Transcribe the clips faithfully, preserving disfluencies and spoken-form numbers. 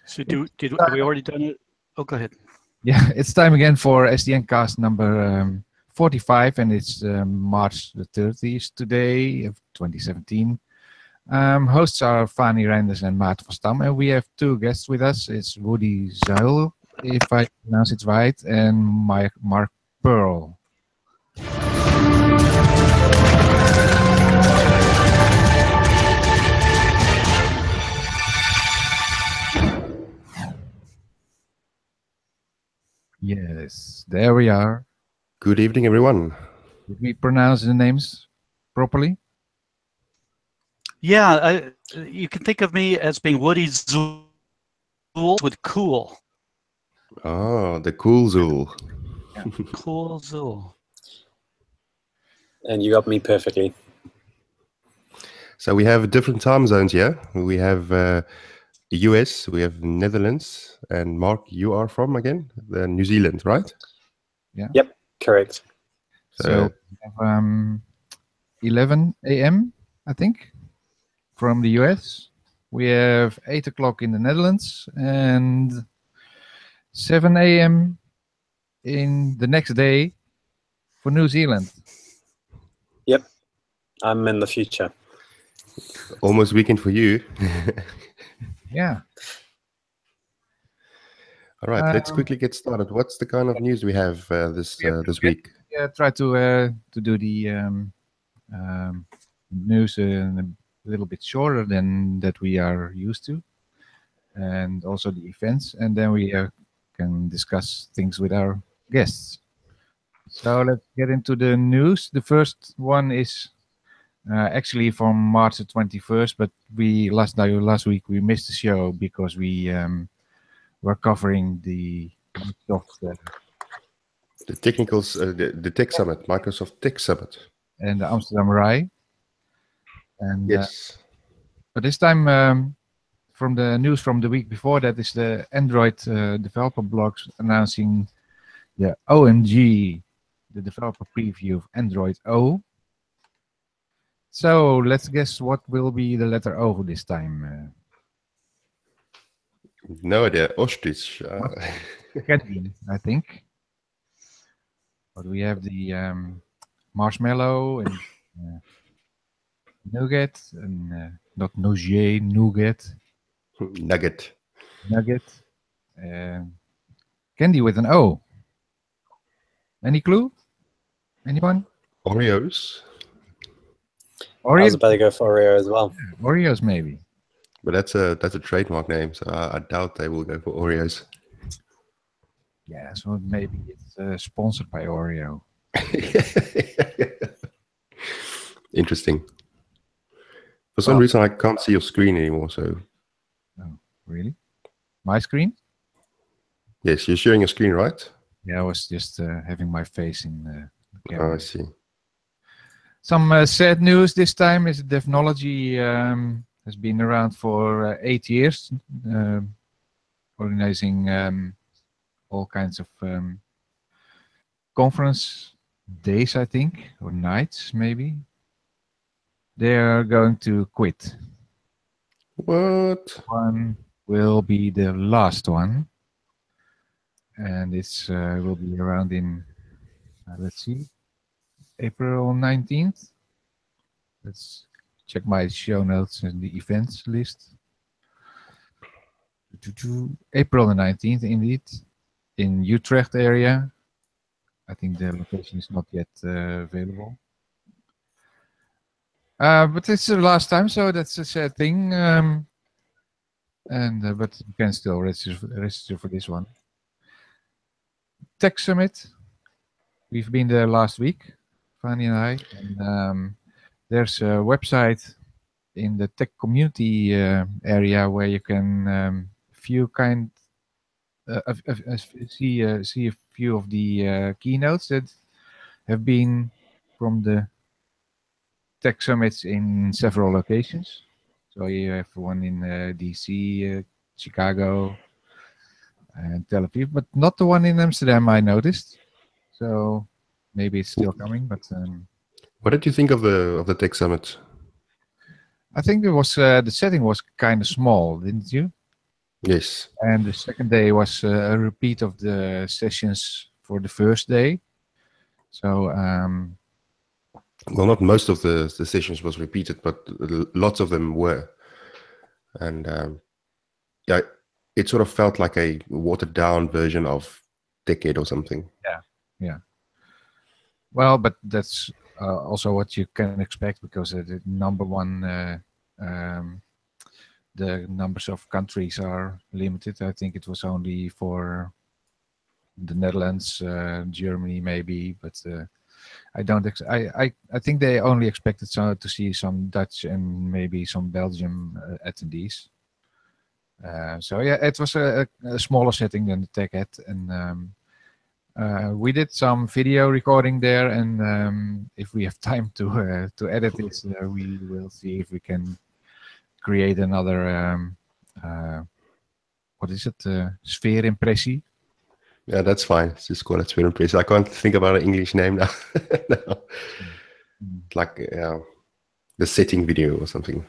So do did have we already done it? Oh, go ahead. Yeah, it's time again for S D N cast number um, forty-five, and it's um, March the thirtieth today of twenty seventeen. Um, hosts are Fanny Reinders and Maarten van Stam, and we have two guests with us. It's Woody Zuill, if I pronounce it right, and Mike, Mark Pearl. Yes, there we are. Good evening, everyone. Did we pronounce the names properly? Yeah, I, you can think of me as being Woody Zuill with cool. Oh, the cool Zuill. Yeah, cool Zuill. And you got me perfectly. So we have different time zones here. We have uh, the U S, we have Netherlands, and Mark, you are from again? The New Zealand, right? Yeah. Yep, correct. So, so we have um, eleven A M, I think, from the U S. We have eight o'clock in the Netherlands and seven A M in the next day for New Zealand. Yep, I'm in the future. Almost weekend for you. Yeah. All right, um, let's quickly get started. What's the kind of news we have uh, this we have uh, this week? Yeah, try to uh, to do the um, um, news uh, a little bit shorter than that we are used to, and also the events, and then we uh, can discuss things with our guests. So let's get into the news. The first one is uh, actually from March the twenty-first, but we last last week we missed the show because we um, were covering the Microsoft uh, the technicals, uh, the, the Tech Summit, Microsoft Tech Summit, and the Amsterdam Rai. And yes, uh, but this time um, from the news from the week before that is the Android uh, developer blogs announcing the O M G, the developer preview of Android O. So let's guess what will be the letter O this time. Uh, no idea. Ostrich. Uh. Candy, I think. But we have the um, marshmallow and uh, nougat, and uh, not nougat, nougat. Nugget. Nugget. Uh, candy with an O. Any clue? Anyone? Oreos. Oreos? I was about to go for Oreo as well. Yeah, Oreos, maybe. But that's a that's a trademark name, so I, I doubt they will go for Oreos. Yeah, so maybe it's uh, sponsored by Oreo. Interesting. For some well, reason, I can't see your screen anymore. So. Oh, really? My screen? Yes, you're sharing a screen, right? Yeah, I was just uh, having my face in the camera. Oh, I see. Some uh, sad news this time is Devnology um, has been around for uh, eight years, uh, organizing um, all kinds of um, conference days, I think, or nights, maybe. They are going to quit. What? One will be the last one. And it's uh, will be around in, uh, let's see, April nineteenth. Let's check my show notes and the events list. April the nineteenth, indeed, in Utrecht area. I think the location is not yet uh, available. Uh, but it's the last time, so that's a sad thing. Um, and uh, but you can still register, register for this one. Tech Summit. We've been there last week, Fanny and I. And um, there's a website in the tech community uh, area where you can um, view kind uh, uh, uh, see uh, see a few of the uh, keynotes that have been from the tech summits in several locations. So you have one in uh, D C, uh, Chicago, and Tel Aviv, but not the one in Amsterdam, I noticed. So maybe it's still coming, but um, what did you think of the of the Tech Summit? I think it was uh, the setting was kind of small, didn't you? Yes. And the second day was uh, a repeat of the sessions for the first day. So um, Well, not most of the, the sessions was repeated, but l- lots of them were. And um, yeah, it sort of felt like a watered down version of Decade or something. yeah, yeah. Well, but that's uh, also what you can expect because uh, the number one, uh, um, the numbers of countries are limited. I think it was only for the Netherlands, uh, Germany, maybe, but uh, I don't. Ex I, I I think they only expected so to see some Dutch and maybe some Belgium uh, attendees. Uh, so yeah, it was a, a smaller setting than the TechEd, and um, uh, we did some video recording there. And um, if we have time to uh, to edit this, uh, we will see if we can create another. Um, uh, what is it? Uh, sphere impressie. Yeah, that's fine. It's just call it Sphere Impress. I can't think about an English name now. No. Mm. Like uh, the setting video or something.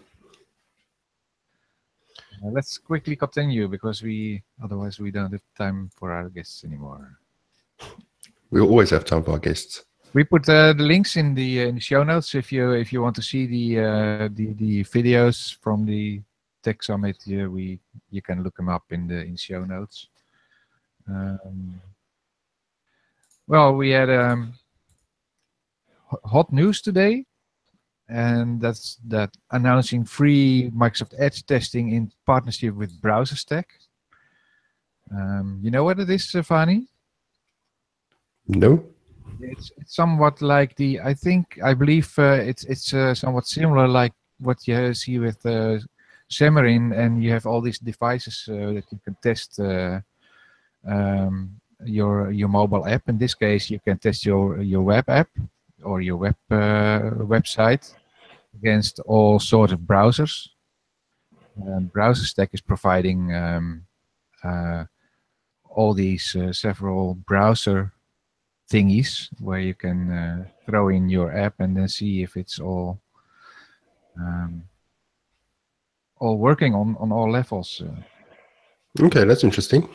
Uh, let's quickly continue because we otherwise we don't have time for our guests anymore. We always have time for our guests. We put uh, the links in the uh, in the show notes if you if you want to see the uh, the the videos from the Tech Summit. Uh, we you can look them up in the in show notes. Um, well, we had um, ho- hot news today, and that's that announcing free Microsoft Edge testing in partnership with BrowserStack. Um, you know what it is, Stefani? No? It's, it's somewhat like the. I think I believe uh, it's it's uh, somewhat similar like what you see with uh, Xamarin, and you have all these devices uh, that you can test uh, um, your your mobile app. In this case, you can test your your web app or your web uh, website against all sorts of browsers. Um, BrowserStack is providing um, uh, all these uh, several browser thingies where you can uh, throw in your app and then see if it's all um, all working on on all levels. Uh, Okay, that's interesting.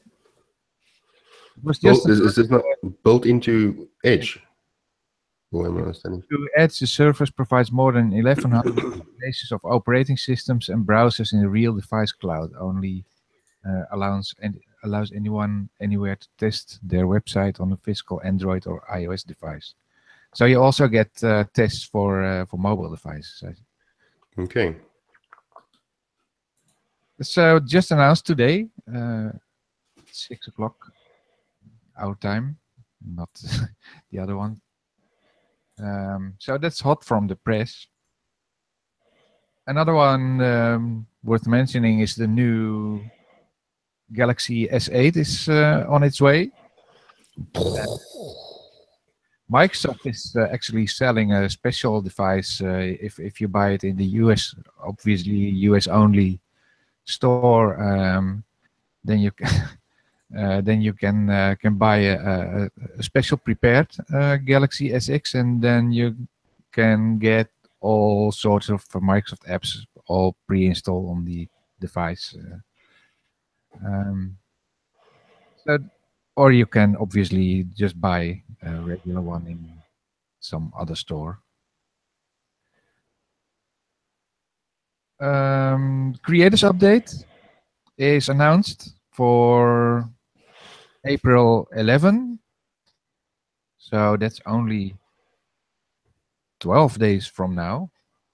it was Well, just is, is this not built into Edge? Or am I understanding? to Edge, the service provides more than eleven hundred combinations of operating systems and browsers in a real device cloud. Only uh, allows and allows anyone anywhere to test their website on a physical Android or iOS device. So you also get uh, tests for uh, for mobile devices. Okay. So just announced today, uh, six o'clock our time, not the other one. Um, so that's hot from the press. Another one um, worth mentioning is the new Galaxy S eight is uh, on its way. Uh, Microsoft is uh, actually selling a special device uh, if if you buy it in the U S, obviously U S only store. Um, then you can uh, then you can uh, can buy a, a, a special prepared uh, Galaxy S X, and then you can get all sorts of Microsoft apps all pre-installed on the device. Uh, um, so, or you can obviously just buy a regular one in some other store. Um, Creators Update is announced for April eleventh. So that's only twelve days from now.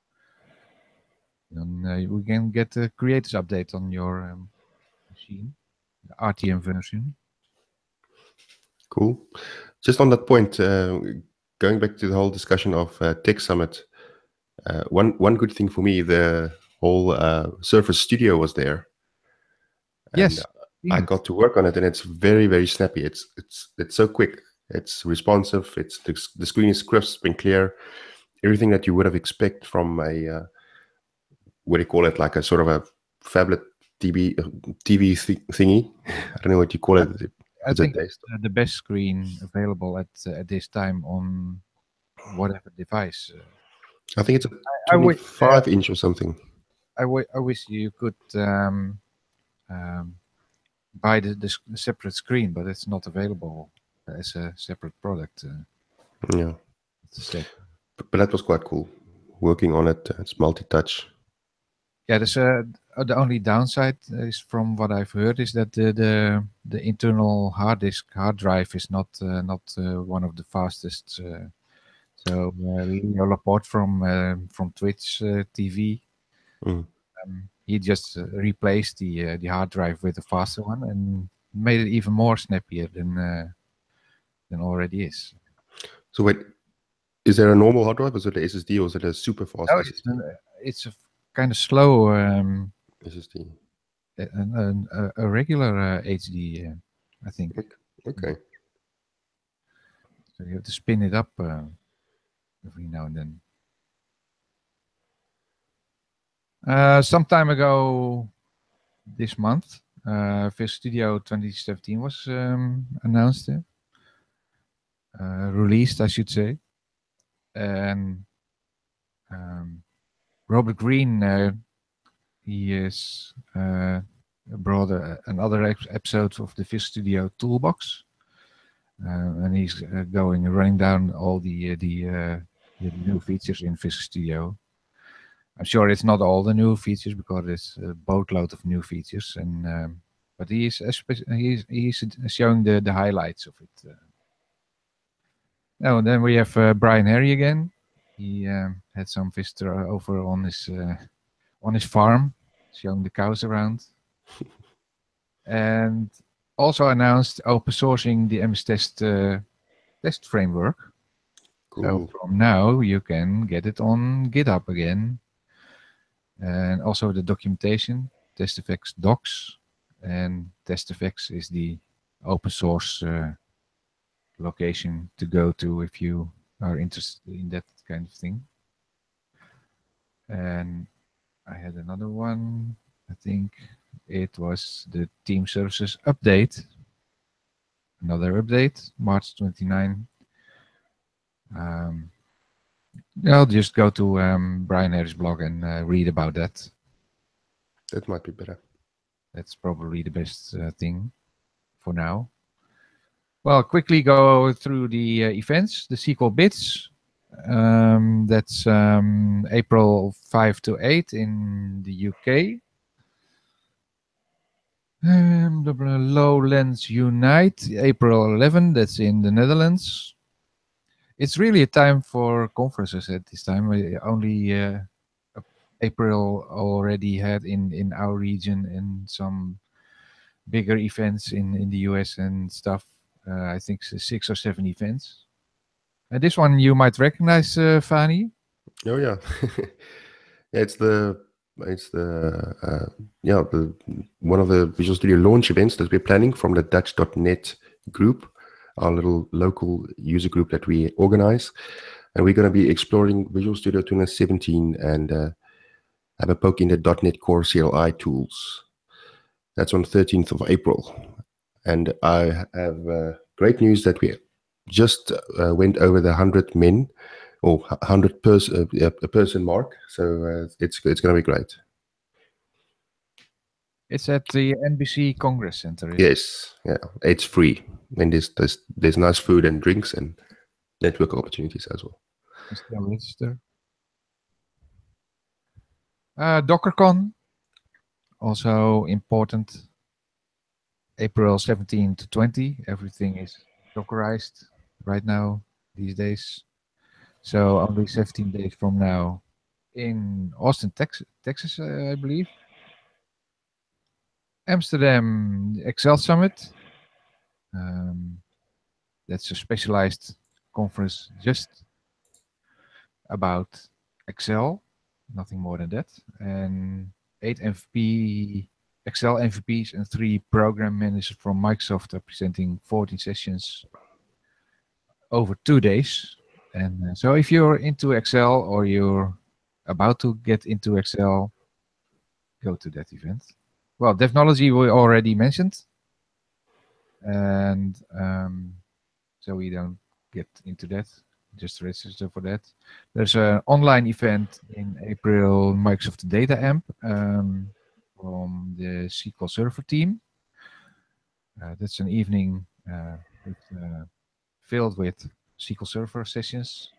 Then uh, we can get the Creators Update on your um, machine, the R T M version. Cool. Just on that point, uh, going back to the whole discussion of uh, Tech Summit, uh, one one good thing for me, the whole uh, Surface Studio was there. And Yes. I got to work on it, and it's very, very snappy. It's it's it's so quick. It's responsive. It's the, the screen is crisp and clear. Everything that you would have expect from a uh, what do you call it, like a sort of a phablet T V uh, T V th- thingy. I don't know what you call it. I Is it think based? uh, the best screen available at uh, at this time on whatever device. Uh, I think it's a I, I, wi- uh, twenty-five inch or something. I, w- I wish you could um, um, buy the, the, the separate screen, but it's not available as a separate product. Uh, Yeah, it's sad. but, but that was quite cool. Working on it, it's multi-touch. Yeah, there's a, the only downside is, from what I've heard, is that the the, the internal hard disk hard drive is not uh, not uh, one of the fastest. Uh, so uh, Leo Laporte from uh, from Twitch uh, T V, Mm. um, he just uh, replaced the uh, the hard drive with a faster one and made it even more snappier than uh, than already is. So wait, is there a normal hard drive? Is it a S S D or is it a super fast No, S S it's D? an, it's a kind of slow. Um, S S D. a, a, a regular uh, H D, uh, I think. Okay. So you have to spin it up uh, every now and then. Uh, some time ago, this month, uh, Visual Studio twenty seventeen was um, announced, uh, uh, released, I should say, and um, Robert Green, uh, he is uh, brought a, another ep- episode of the Visual Studio Toolbox. Uh, and he's uh, going running down all the uh, the, uh, the new features in Visual Studio. I'm sure it's not all the new features because there's a boatload of new features, and um, but he's he's he's showing the the highlights of it. Uh. Oh, and then we have uh, Brian Harry again. He um, had some visitor over on his uh, on his farm, showing the cows around, and also announced open sourcing the M S Test uh, test framework. Cool. So from now you can get it on GitHub again, and also the documentation, TestFX docs, and TestFX is the open source uh, location to go to if you are interested in that kind of thing. And I had another one. I think it was the team services update. Another update, March twenty-ninth. Um, I'll just go to um, Brian Harris' blog and uh, read about that. That might be better. That's probably the best uh, thing for now. Well, quickly go through the uh, events. The S Q L Bits. Um, that's um, April fifth to eighth in the U K. Um, the Lowlands Unite, April eleventh. That's in the Netherlands. It's really a time for conferences at this time. We only uh, April already had in, in our region and some bigger events in, in the U S and stuff. Uh, I think six or seven events. Uh, this one you might recognize, uh, Fani. Oh yeah, yeah. It's the it's the uh, yeah the one of the Visual Studio launch events that we're planning from the Dutch dot net group, our little local user group that we organize, and we're going to be exploring Visual Studio twenty seventeen and uh, have a poke in the .NET Core C L I tools. That's on thirteenth of April, and I have uh, great news that we just uh, went over the one hundred men or one hundred person uh, a person mark. So uh, it's it's going to be great. It's at the N B C Congress Center. Yes, yeah, it's free, and there's there's there's nice food and drinks and network opportunities as well. Still register. Uh, DockerCon, also important. April seventeenth to twentieth. Everything is Dockerized right now these days. So only seventeen days from now in Austin, Texas, Texas, uh, I believe. Amsterdam Excel Summit. Um, that's a specialized conference just about Excel, nothing more than that. And eight M V P, Excel M V Ps and three program managers from Microsoft are presenting fourteen sessions over two days. And uh, so if you're into Excel or you're about to get into Excel, go to that event. Well, Devnology we already mentioned. And um, so we don't get into that. Just register for that. There's an online event in April, Microsoft Data Amp, um, from the S Q L Server team. Uh, that's an evening uh, with, uh, filled with S Q L Server sessions.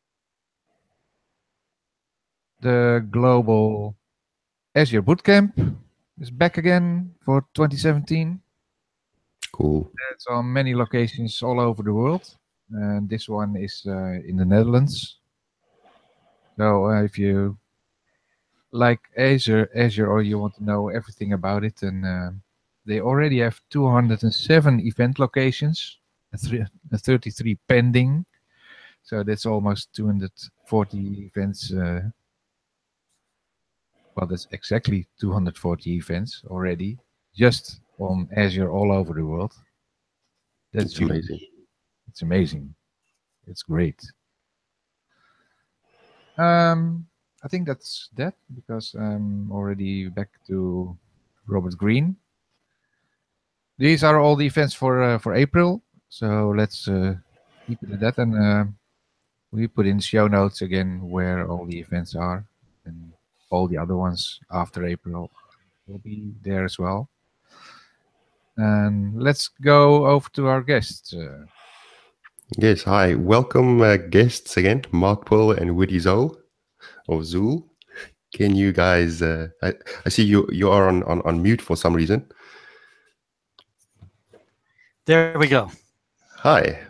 The global Azure Bootcamp is back again for twenty seventeen. Cool. It's on many locations all over the world. And this one is uh, in the Netherlands. So uh, if you like Azure, Azure, or you want to know everything about it, then uh, they already have two hundred seven event locations, and thirty-three pending. So that's almost two hundred forty events. Uh, well, that's exactly two hundred forty events already, just on Azure all over the world. That's It's amazing. It's amazing. It's great. Um, I think that's that because I'm already back to Robert Green. These are all the events for uh, for April. So let's uh, keep it at that, and uh, we put in show notes again where all the events are, and all the other ones after April will be there as well. And let's go over to our guests. Uh, Yes, hi. Welcome uh, guests again, Mark Paul and Woody Zuill of Zuill. Can you guys, uh, I, I see you you are on, on, on mute for some reason. There we go. Hi.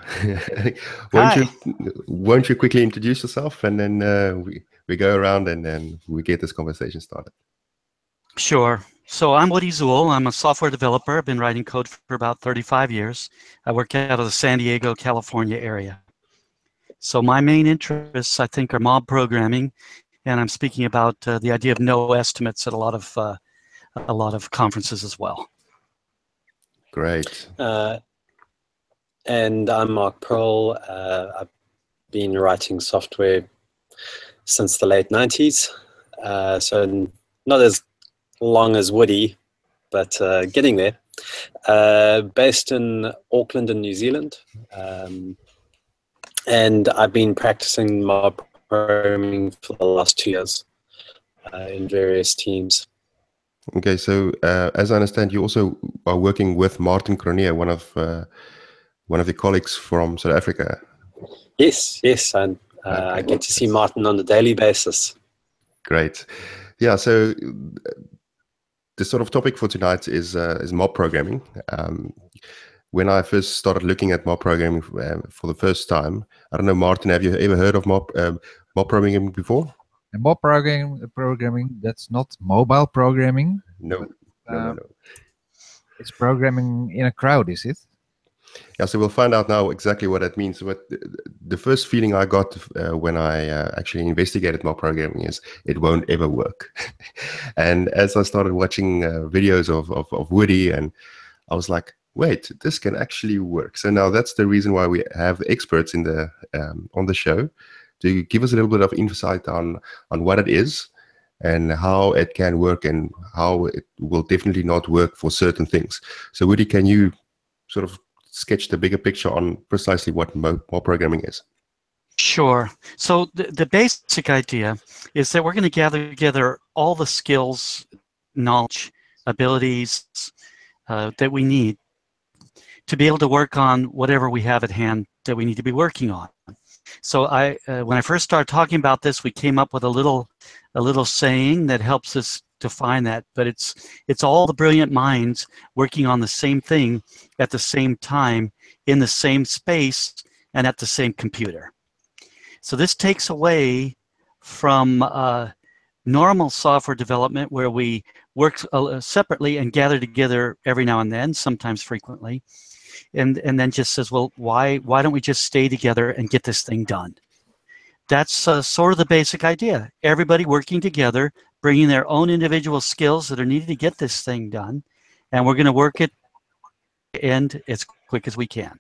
won't Hi. you won't you quickly introduce yourself, and then uh, we, we go around and then we get this conversation started. Sure. So I'm Woody Zuill. I'm a software developer. I've been writing code for about thirty-five years. I work out of the San Diego, California area. So my main interests, I think, are mob programming, and I'm speaking about uh, the idea of no estimates at a lot of uh, a lot of conferences as well. Great. Uh, and I'm Mark Pearl. Uh, I've been writing software since the late nineties, uh, so not as long as Woody, but uh, getting there. Uh, based in Auckland in New Zealand, um, and I've been practicing mob programming for the last two years uh, in various teams. Okay, so uh, as I understand, you also are working with Martin Cronje, one of uh, one of the colleagues from South Africa. Yes, yes, and uh, Okay. I get to see Martin on a daily basis. Great. Yeah, so the sort of topic for tonight is uh, is mob programming. Um, when I first started looking at mob programming uh, for the first time, I don't know, Martin, have you ever heard of mob uh, mob programming before? and mob programming, programming, that's not mobile programming. No, but, no, no, um, no. It's programming in a crowd, is it? Yeah, so we'll find out now exactly what that means. But the, the first feeling I got uh, when I uh, actually investigated mob programming is it won't ever work. And as I started watching uh, videos of, of, of Woody, and I was like, wait, this can actually work. So now that's the reason why we have the experts in the um, on the show to give us a little bit of insight on on what it is and how it can work and how it will definitely not work for certain things. So Woody, can you sort of sketch the bigger picture on precisely what mob programming is? Sure. So the, the basic idea is that we're going to gather together all the skills, knowledge, abilities uh, that we need to be able to work on whatever we have at hand that we need to be working on. So I, uh, when I first started talking about this, we came up with a little, a little saying that helps us define that. But it's it's all the brilliant minds working on the same thing at the same time in the same space and at the same computer. So this takes away from uh, normal software development where we work uh, separately and gather together every now and then, sometimes frequently. And, and then just says, well, why, why don't we just stay together and get this thing done? That's uh, sort of the basic idea. Everybody working together, bringing their own individual skills that are needed to get this thing done. And we're going to work it end as quick as we can.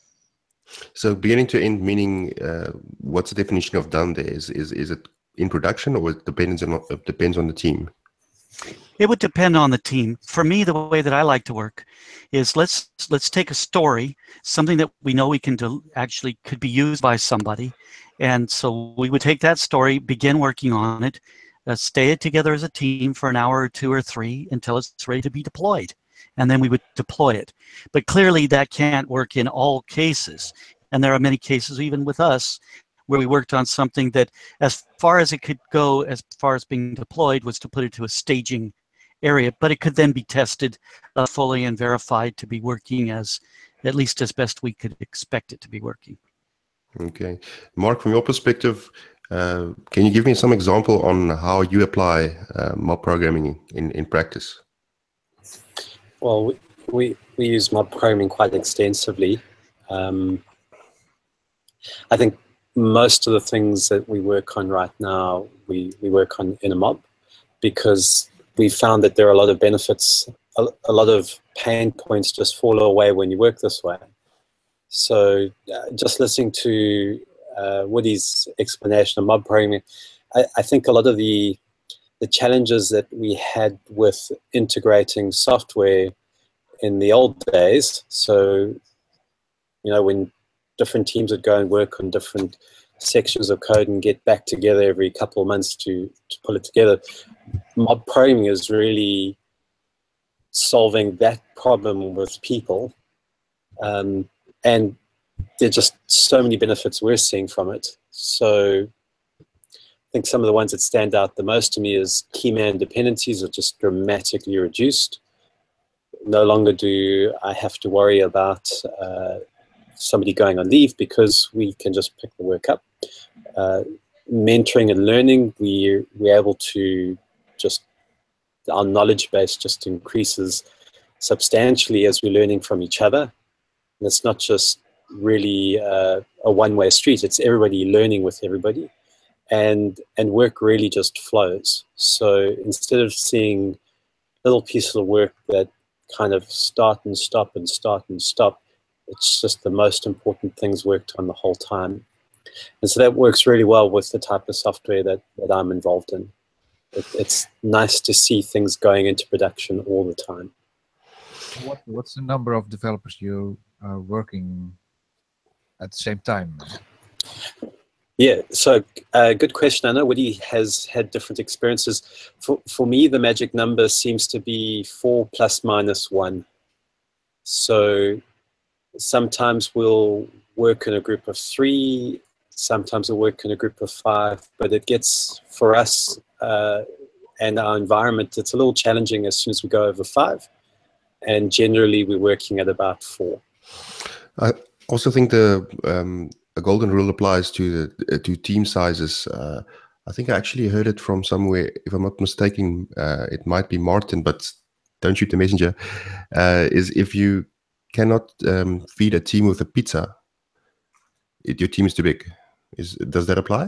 So beginning to end, meaning uh, what's the definition of done there? Is, is, is it in production, or it depends on, it depends on the team? It would depend on the team. For me, the way that I like to work is let's let's take a story, something that we know we can do, actually could be used by somebody. And so we would take that story, begin working on it, uh, stay together as a team for an hour or two or three until it's ready to be deployed. And then we would deploy it. But clearly that can't work in all cases. And there are many cases, even with us, where we worked on something that, as far as it could go, as far as being deployed, was to put it to a staging area. But it could then be tested uh, fully and verified to be working as, at least as best we could expect it to be working. Okay. Mark, from your perspective, uh, can you give me some example on how you apply uh, mob programming in, in practice? Well, we, we, we use mob programming quite extensively. Um, I think most of the things that we work on right now, we, we work on in a mob, because we found that there are a lot of benefits, a, a lot of pain points just fall away when you work this way. So uh, just listening to uh, Woody's explanation of mob programming, I, I think a lot of the, the challenges that we had with integrating software in the old days, so, you know, when different teams would go and work on different sections of code and get back together every couple of months to, to pull it together, mob programming is really solving that problem with people. Um, and there are just so many benefits we're seeing from it. So I think some of the ones that stand out the most to me is key man dependencies are just dramatically reduced. No longer do I have to worry about uh, somebody going on leave, because we can just pick the work up. Uh, mentoring and learning, we, we're able to just, our knowledge base just increases substantially as we're learning from each other. And it's not just really uh, a one-way street, it's everybody learning with everybody. And, and work really just flows. So instead of seeing little pieces of work that kind of start and stop and start and stop, it's just the most important things worked on the whole time. And so that works really well with the type of software that, that I'm involved in. It, it's nice to see things going into production all the time. What, what's the number of developers you are working at the same time? Yeah, so uh, good question. I know Woody has had different experiences. For, for me, the magic number seems to be four plus minus one. So sometimes we'll work in a group of three, sometimes we'll work in a group of five, but it gets, for us uh, and our environment, it's a little challenging as soon as we go over five. And generally, we're working at about four. I also think the um, a golden rule applies to the to team sizes. Uh, I think I actually heard it from somewhere. If I'm not mistaken, uh, it might be Martin, but don't shoot the messenger. Uh, is if you cannot um, feed a team with a pizza, it, your team is too big. Is does that apply?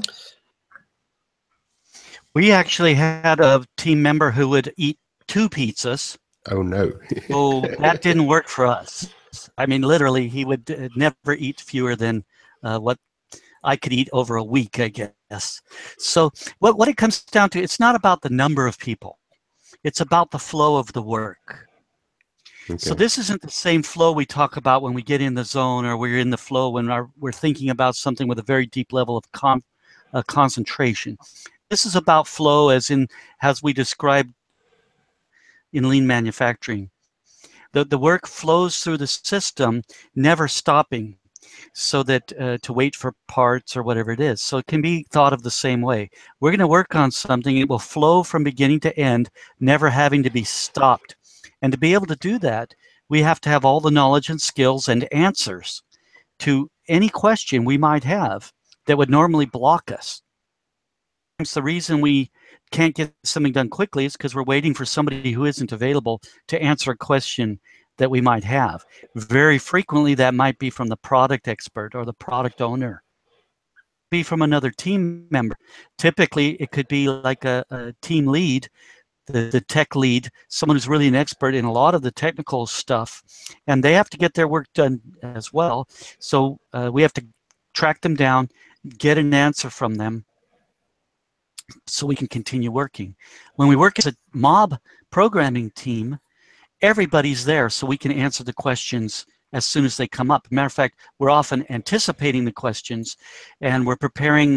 We actually had a team member who would eat two pizzas. Oh no! Oh, that didn't work for us. I mean, literally, he would uh, never eat fewer than uh, what I could eat over a week, I guess. So what, what it comes down to, it's not about the number of people. It's about the flow of the work. Okay. So this isn't the same flow we talk about when we get in the zone, or we're in the flow when our, we're thinking about something with a very deep level of con uh, concentration. This is about flow as in, as we described in lean manufacturing. The, the work flows through the system, never stopping, so that uh, to wait for parts or whatever it is. So it can be thought of the same way. We're going to work on something, it will flow from beginning to end, never having to be stopped. And to be able to do that, we have to have all the knowledge and skills and answers to any question we might have that would normally block us. The reason we can't get something done quickly is because we're waiting for somebody who isn't available to answer a question that we might have. Very frequently, that might be from the product expert or the product owner. Be from another team member. Typically, it could be like a, a team lead, the, the tech lead, someone who's really an expert in a lot of the technical stuff, and they have to get their work done as well. So uh, we have to track them down, get an answer from them, so we can continue working. When we work as a mob programming team, everybody's there so we can answer the questions as soon as they come up. Matter of fact, we're often anticipating the questions, and we're preparing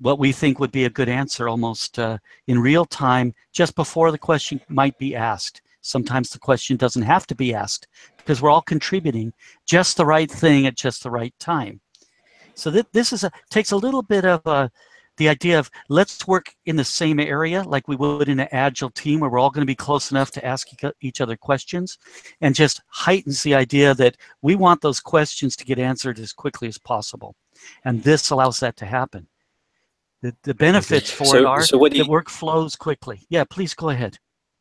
what we think would be a good answer almost uh, in real time, just before the question might be asked. Sometimes the question doesn't have to be asked because we're all contributing just the right thing at just the right time. So th this is a, takes a little bit of a, the idea of let's work in the same area like we would in an agile team where we're all going to be close enough to ask each other questions, and just heightens the idea that we want those questions to get answered as quickly as possible. And this allows that to happen. The, the benefits for so, it are so what do you, that work flows quickly. Yeah, please go ahead.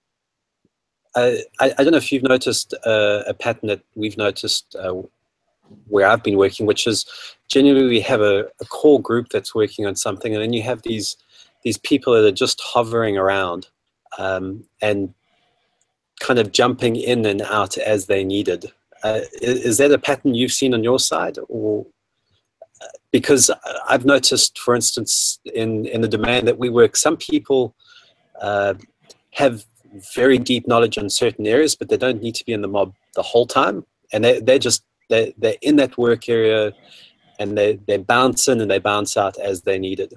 Uh, I, I don't know if you've noticed uh, a pattern that we've noticed uh, where I've been working, which is generally we have a, a core group that's working on something, and then you have these these people that are just hovering around um, and kind of jumping in and out as they needed. Uh, is, is that a pattern you've seen on your side? Or because I've noticed, for instance, in, in the domain that we work, some people uh, have very deep knowledge on certain areas, but they don't need to be in the mob the whole time. And they, they're just, they're, they're in that work area, and they, they bounce in and they bounce out as they needed.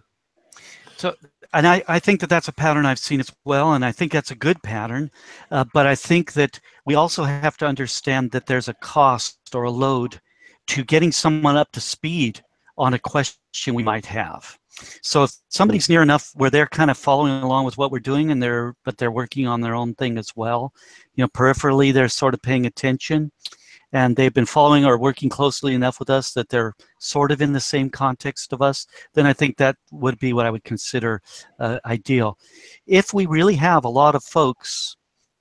So, and I, I think that that's a pattern I've seen as well, and I think that's a good pattern. Uh, but I think that we also have to understand that there's a cost or a load to getting someone up to speed on a question we might have. So if somebody's near enough where they're kind of following along with what we're doing, and they're but they're working on their own thing as well, you know, peripherally they're sort of paying attention, and they've been following or working closely enough with us that they're sort of in the same context of us, then I think that would be what I would consider uh, ideal. If we really have a lot of folks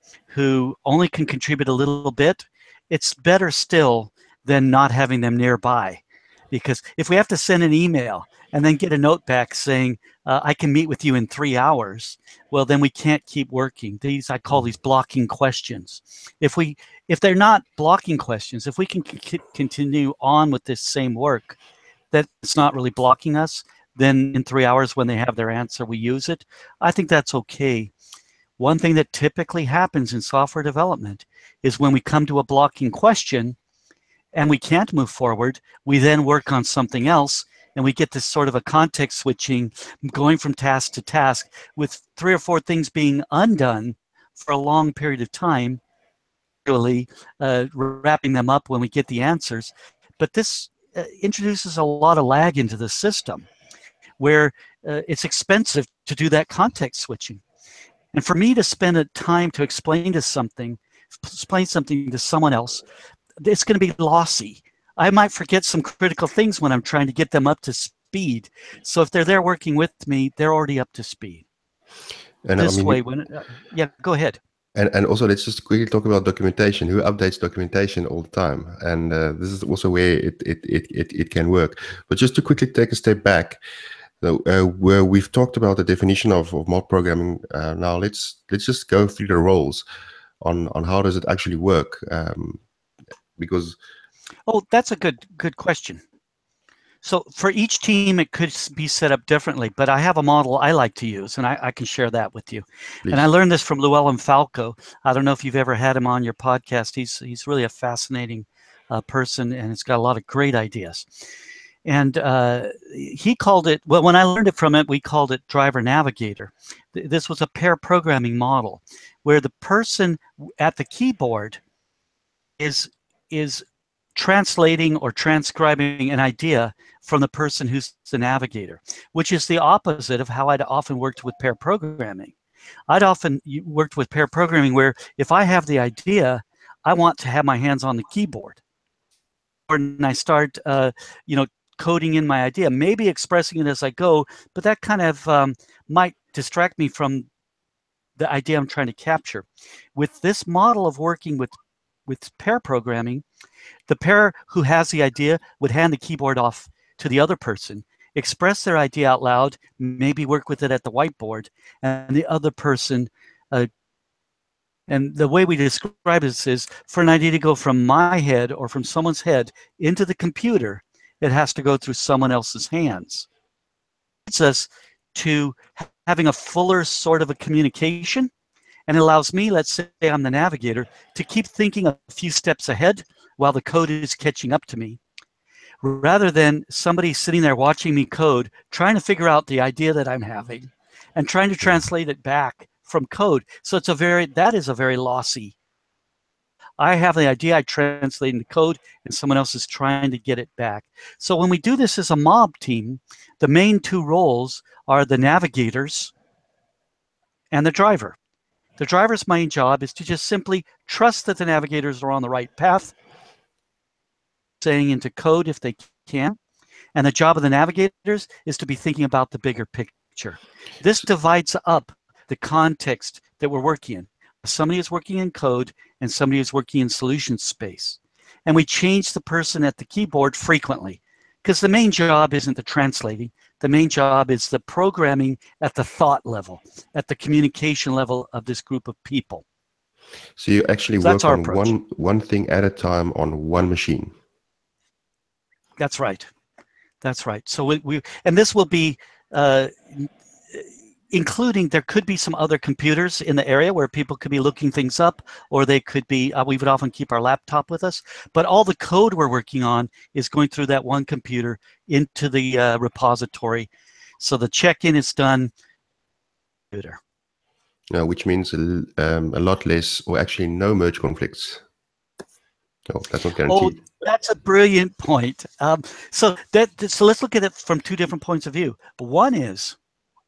who only can contribute a little bit, it's better still than not having them nearby. Because if we have to send an email and then get a note back saying, uh, I can meet with you in three hours, well, then we can't keep working. These, I call these blocking questions. If we, if they're not blocking questions, if we can c continue on with this same work, that's not really blocking us, then in three hours when they have their answer, we use it. I think that's okay. One thing that typically happens in software development is when we come to a blocking question and we can't move forward, we then work on something else, and we get this sort of a context switching, going from task to task, with three or four things being undone for a long period of time, really uh, wrapping them up when we get the answers. But this uh, introduces a lot of lag into the system, where uh, it's expensive to do that context switching. And for me to spend a time to explain to something, explain something to someone else, it's going to be lossy. I might forget some critical things when I'm trying to get them up to speed. So if they're there working with me, they're already up to speed. And this I mean, way, when uh, yeah, go ahead. And and also let's just quickly talk about documentation. Who updates documentation all the time? And uh, this is also where it it, it it it can work. But just to quickly take a step back, so, uh, where we've talked about the definition of, of mob programming. Uh, now let's let's just go through the roles on on how does it actually work. Um, because oh, that's a good good question. So for each team, it could be set up differently, but I have a model I like to use, and I, I can share that with you. Please. And I learned this from Llewellyn Falco. I don't know if you've ever had him on your podcast. He's he's really a fascinating uh, person, and he's got a lot of great ideas. And uh, he called it, well, when I learned it from it, we called it driver navigator. This was a pair programming model where the person at the keyboard is is translating or transcribing an idea from the person who's the navigator, which is the opposite of how I'd often worked with pair programming. I'd often worked with pair programming where if I have the idea, I want to have my hands on the keyboard. And I start, uh, you know, coding in my idea, maybe expressing it as I go, but that kind of um, might distract me from the idea I'm trying to capture. With this model of working with with pair programming, the pair who has the idea would hand the keyboard off to the other person, express their idea out loud, maybe work with it at the whiteboard, and the other person, uh, and the way we describe this is for an idea to go from my head or from someone's head into the computer, it has to go through someone else's hands. It leads us to having a fuller sort of a communication, and it allows me, let's say I'm the navigator, to keep thinking a few steps ahead while the code is catching up to me, rather than somebody sitting there watching me code, trying to figure out the idea that I'm having and trying to translate it back from code. So it's a very, that is a very lossy. I have the idea, I translate into code, and someone else is trying to get it back. So when we do this as a mob team, the main two roles are the navigators and the driver. The driver's main job is to just simply trust that the navigators are on the right path, saying into code if they can. And the job of the navigators is to be thinking about the bigger picture. This divides up the context that we're working in. Somebody is working in code and somebody is working in solution space. And we change the person at the keyboard frequently because the main job isn't the translating. The main job is the programming at the thought level, at the communication level of this group of people. So you actually So work on one, one thing at a time on one machine. That's right. That's right. So we, we and this will be uh, including, there could be some other computers in the area where people could be looking things up, or they could be, uh, we would often keep our laptop with us, but all the code we're working on is going through that one computer into the uh, repository. So the check-in is done computer. Uh, which means a, um, a lot less, or actually no merge conflicts. No, that's not guaranteed. Oh, that's a brilliant point. Um, so that so let's look at it from two different points of view. One is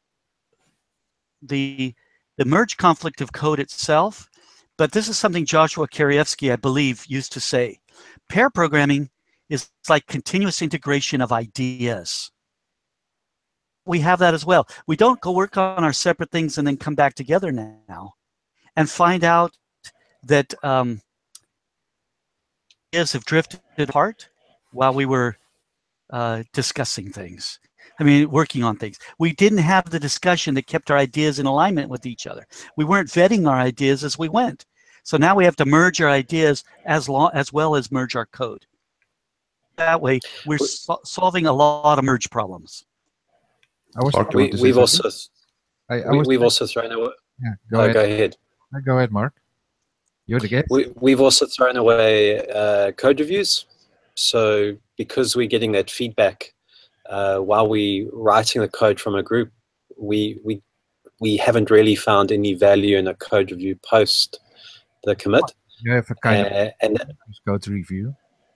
the the merge conflict of code itself, but this is something Joshua Karievsky, I believe, used to say. Pair programming is like continuous integration of ideas. We have that as well. We don't go work on our separate things and then come back together now and find out that um, ideas have drifted apart while we were uh, discussing things. I mean, working on things. We didn't have the discussion that kept our ideas in alignment with each other. We weren't vetting our ideas as we went. So now we have to merge our ideas as, long, as well as merge our code. That way, we're so solving a lot of merge problems. I was Mark, we, we've also I, I we, was we've also thrown away. Yeah, go, oh, ahead. go ahead. Go ahead, Mark. You're the guest. We we've also thrown away uh, code reviews. So because we're getting that feedback uh, while we writing the code from a group, we we we haven't really found any value in a code review post the commit. You have a kind uh, of and code review.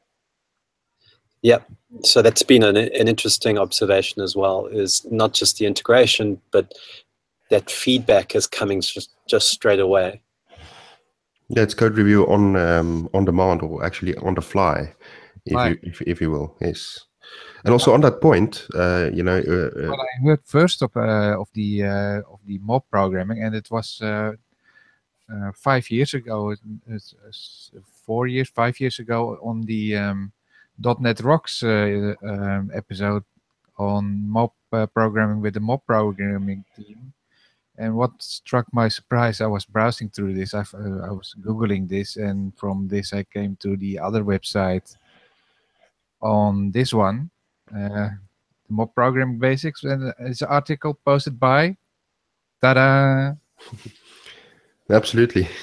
Yep. So that's been an, an interesting observation as well, is not just the integration, but that feedback is coming just, just straight away. Yeah, it's code review on um, on demand, or actually on the fly, if Right. you if, if you will. Yes. And also on that point, uh, you know, uh, uh, Well, I heard first of uh, of the uh, of the mob programming, and it was uh, uh, five years ago, it's, it's four years, five years ago, on the um, .NET Rocks uh, um, episode on mob uh, programming with the mob programming team. And what struck my surprise, I was browsing through this, I, uh, I was Googling this, and from this I came to the other website on this one, uh, the mob programming basics, and it's an article posted by, ta-da, absolutely.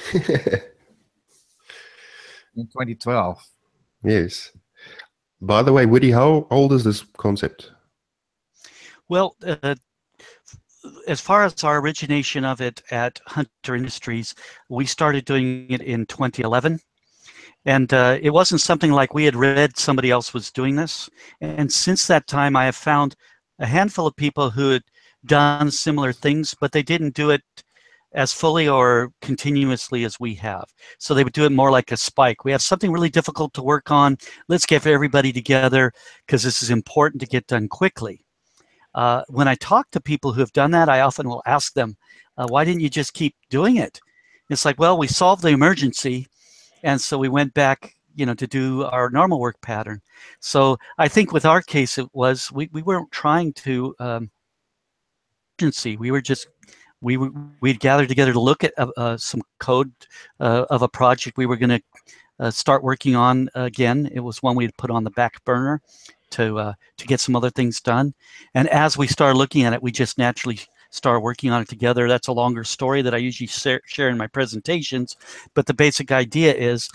in twenty twelve. Yes. By the way, Woody, how old is this concept? Well, uh, as far as our origination of it at Hunter Industries, we started doing it in twenty eleven. And uh, it wasn't something like we had read somebody else was doing this. And since that time, I have found a handful of people who had done similar things, but they didn't do it as fully or continuously as we have. So they would do it more like a spike. We have something really difficult to work on. Let's get everybody together because this is important to get done quickly. Uh, when I talk to people who have done that, I often will ask them, uh, why didn't you just keep doing it? It's like, well, we solved the emergency, and so we went back, you know, to do our normal work pattern. So I think with our case, it was, we, we weren't trying to, um, emergency. We were just, we were, we'd gathered together to look at uh, uh, some code uh, of a project we were going to uh, start working on again. It was one we had put on the back burner to uh, to get some other things done. And as we started looking at it, we just naturally started working on it together. That's a longer story that I usually share in my presentations. But the basic idea is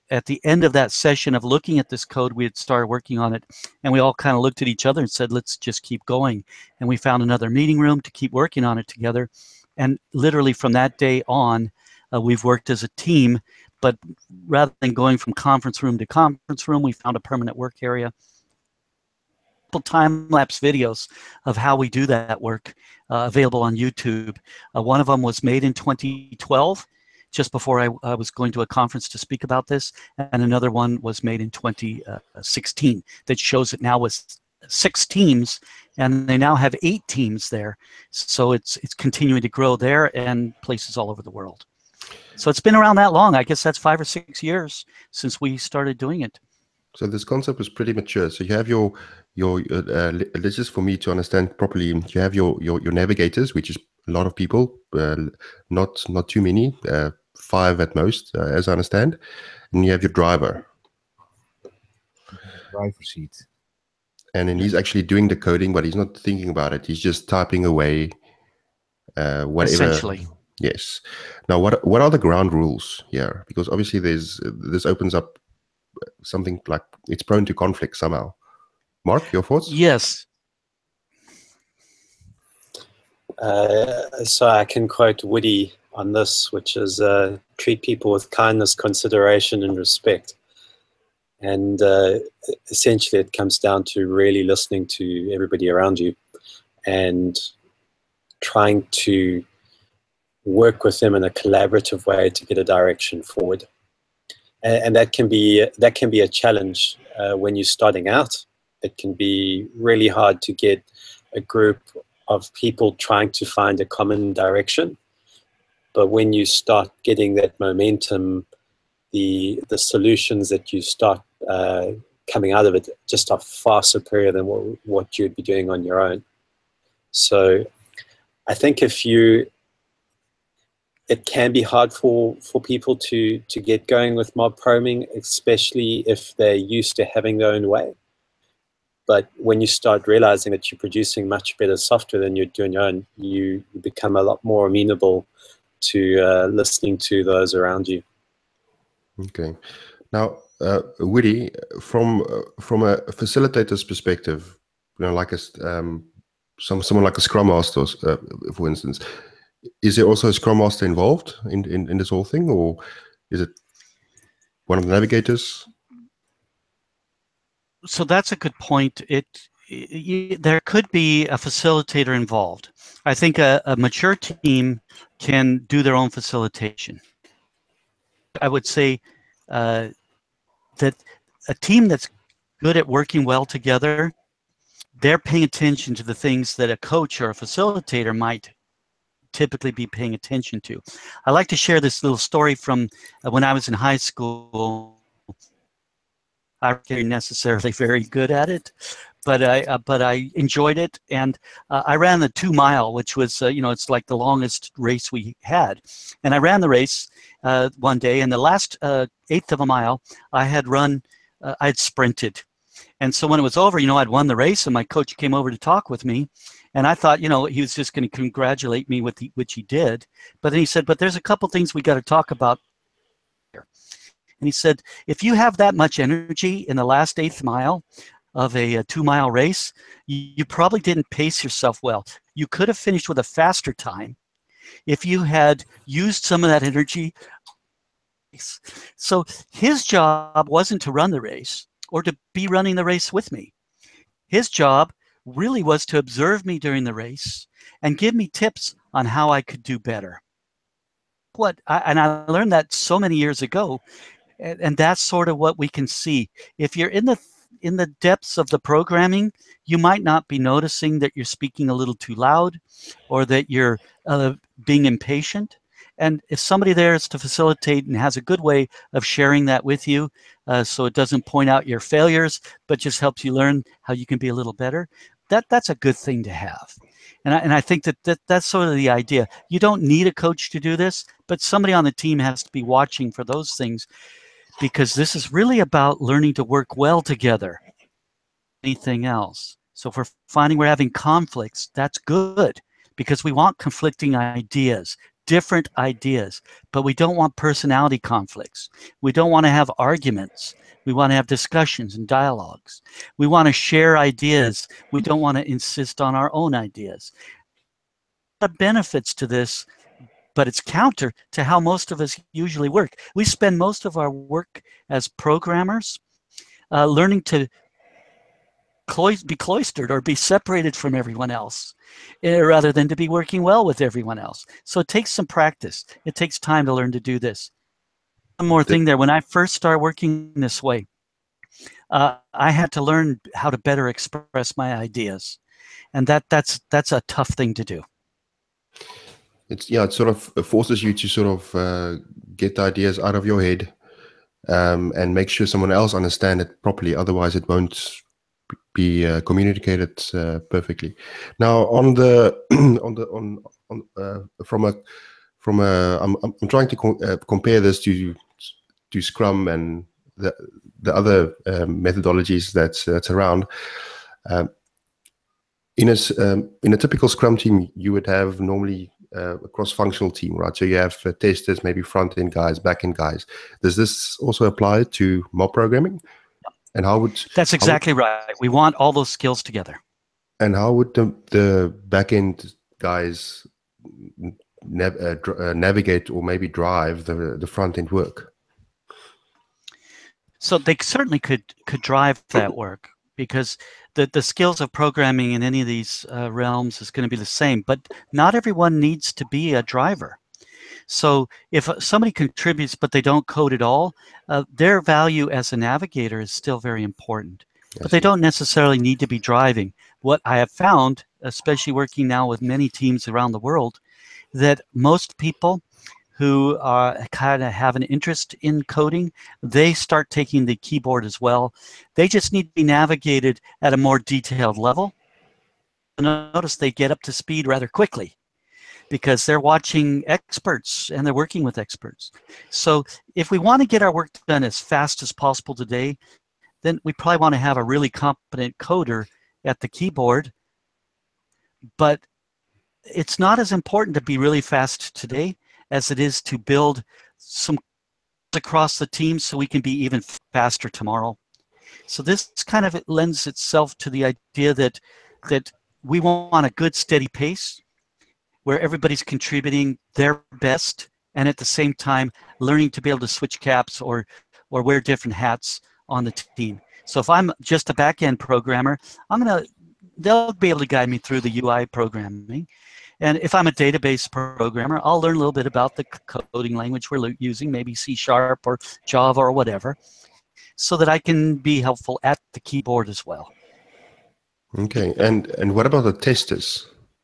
at the end of that session of looking at this code, we had started working on it, and we all kind of looked at each other and said, let's just keep going. And we found another meeting room to keep working on it together. And literally from that day on, uh, we've worked as a team. But rather than going from conference room to conference room, we found a permanent work area. Time-lapse videos of how we do that work uh, available on YouTube. Uh, one of them was made in twenty twelve, just before I, I was going to a conference to speak about this, and another one was made in twenty sixteen that shows it now with six teams, and they now have eight teams there. So it's it's continuing to grow there and places all over the world. So it's been around that long. I guess that's five or six years since we started doing it. So this concept is pretty mature. So you have your your uh, this is for me to understand properly. You have your your, your navigators, which is a lot of people, uh, not not too many, uh, five at most, uh, as I understand. And you have your driver. Driver seat. And then he's actually doing the coding, but he's not thinking about it. He's just typing away uh, whatever. Essentially. Yes. Now, what what are the ground rules here? Because obviously, there's this opens up something like it's prone to conflict somehow. Mark, your thoughts? Yes. Uh, so I can quote Woody on this, which is uh, treat people with kindness, consideration, and respect. And uh, essentially, it comes down to really listening to everybody around you and trying to work with them in a collaborative way to get a direction forward. And, and that can be that can be a challenge uh, when you're starting out. It can be really hard to get a group of people trying to find a common direction. But when you start getting that momentum, the the solutions that you start uh, coming out of it just are far superior than what, what you'd be doing on your own. So I think if you, it can be hard for, for people to, to get going with mob probing, especially if they're used to having their own way. But when you start realizing that you're producing much better software than you're doing your own, you become a lot more amenable to uh, listening to those around you. Okay. Now, uh, Woody, from uh, from a facilitator's perspective, you know, like a um, some someone like a Scrum Master, uh, for instance, is there also a Scrum Master involved in, in in this whole thing, or is it one of the navigators? So that's a good point. It, it there could be a facilitator involved. I think a, a mature team can do their own facilitation. I would say uh, that a team that's good at working well together, they're paying attention to the things that a coach or a facilitator might typically be paying attention to. I like to share this little story from uh, when I was in high school. I wasn't necessarily very good at it, but I uh, but I enjoyed it, and uh, I ran the two mile, which was uh, you know it's like the longest race we had, and I ran the race uh, one day, and the last uh, eighth of a mile I had run, uh, I had sprinted, and so when it was over, you know I'd won the race, and my coach came over to talk with me, and I thought you know he was just going to congratulate me with the, which he did, but then he said, but there's a couple things we got to talk about here. And he said, if you have that much energy in the last eighth mile of a, a two-mile race, you, you probably didn't pace yourself well. You could have finished with a faster time if you had used some of that energy. So his job wasn't to run the race or to be running the race with me. His job really was to observe me during the race and give me tips on how I could do better. What I, and I learned that so many years ago. And that's sort of what we can see. If you're in the in the depths of the programming, you might not be noticing that you're speaking a little too loud or that you're uh, being impatient. And if somebody there is to facilitate and has a good way of sharing that with you, uh, so it doesn't point out your failures, but just helps you learn how you can be a little better, that, that's a good thing to have. And I, and I think that, that that's sort of the idea. You don't need a coach to do this, but somebody on the team has to be watching for those things, because this is really about learning to work well together. Anything else. So if we're finding we're having conflicts, that's good, because we want conflicting ideas, different ideas, but we don't want personality conflicts. We don't want to have arguments. We want to have discussions and dialogues. We want to share ideas. We don't want to insist on our own ideas. There are benefits to this, but it's counter to how most of us usually work. We spend most of our work as programmers uh, learning to be cloistered or be separated from everyone else, uh, rather than to be working well with everyone else. So it takes some practice. It takes time to learn to do this. One more thing there. When I first started working this way, uh, I had to learn how to better express my ideas, and that that's that's a tough thing to do. It's yeah, it sort of forces you to sort of uh, get the ideas out of your head um, and make sure someone else understands it properly. Otherwise, it won't be uh, communicated uh, perfectly. Now, on the on the on on uh, from a from a I'm I'm trying to co uh, compare this to to Scrum and the the other um, methodologies that's that's around. Um, in a um, in a typical Scrum team, you would have normally uh, a cross-functional team, right? So you have uh, testers, maybe front-end guys, back-end guys. Does this also apply to mob programming? And how would that's exactly would, right? We want all those skills together. And how would the the back-end guys nav uh, uh, navigate or maybe drive the the front-end work? So they certainly could could drive that work, because the the skills of programming in any of these uh, realms is going to be the same. But not everyone needs to be a driver. So if somebody contributes but they don't code at all, uh, their value as a navigator is still very important. But they don't necessarily need to be driving. What I have found, especially working now with many teams around the world, that most people who uh, kind of have an interest in coding, they start taking the keyboard as well. They just need to be navigated at a more detailed level. Notice they get up to speed rather quickly, because they're watching experts and they're working with experts. So if we want to get our work done as fast as possible today, then we probably want to have a really competent coder at the keyboard. But it's not as important to be really fast today as it is to build some across the team so we can be even faster tomorrow. So this kind of lends itself to the idea that, that we want a good steady pace, where everybody's contributing their best and at the same time learning to be able to switch caps or or wear different hats on the team. So if I'm just a back-end programmer, I'm gonna they'll be able to guide me through the U I programming. And if I'm a database programmer, I'll learn a little bit about the coding language we're using, maybe C Sharp or Java or whatever, so that I can be helpful at the keyboard as well. Okay, and and what about the testers?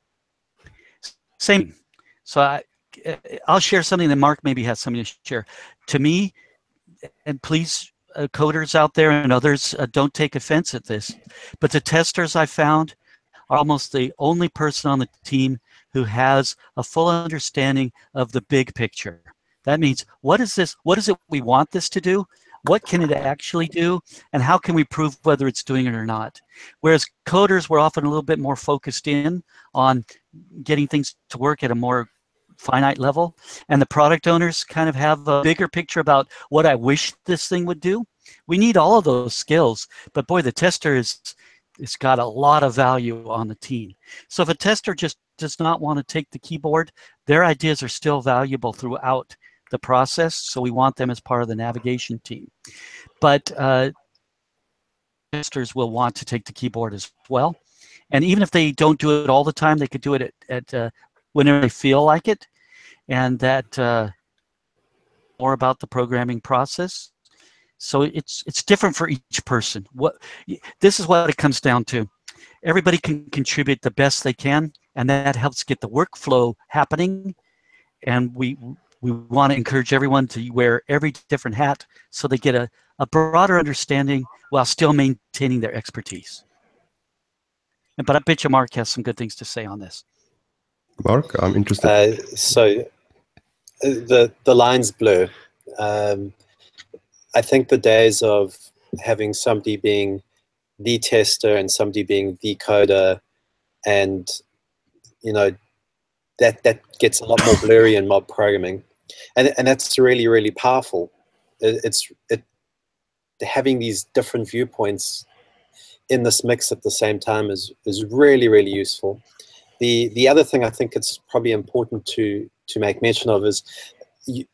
Same. So I, I'll share something that Mark maybe has something to share. To me, and please, uh, coders out there and others, uh, don't take offense at this, but the testers I found are almost the only person on the team who has a full understanding of the big picture. That means, what is this? What is it we want this to do? What can it actually do? And how can we prove whether it's doing it or not? Whereas coders were often a little bit more focused in on getting things to work at a more finite level. And the product owners kind of have a bigger picture about what I wish this thing would do. We need all of those skills. But boy, the tester is, it's got a lot of value on the team. So if a tester just does not want to take the keyboard, their ideas are still valuable throughout the process, so we want them as part of the navigation team. But uh, testers will want to take the keyboard as well, and even if they don't do it all the time, they could do it at, at uh, whenever they feel like it, and that uh, more about the programming process. So it's it's different for each person. What this is what it comes down to. Everybody can contribute the best they can, and that helps get the workflow happening, and we We want to encourage everyone to wear every different hat so they get a, a broader understanding while still maintaining their expertise. But I bet you Mark has some good things to say on this. Mark, I'm interested. Uh, so the, the lines blur. Um, I think the days of having somebody being the tester and somebody being the coder and, you know, that that gets a lot more blurry in mob programming, and and that's really really powerful. It, it's it having these different viewpoints in this mix at the same time is is really really useful. The the other thing I think it's probably important to to make mention of is you,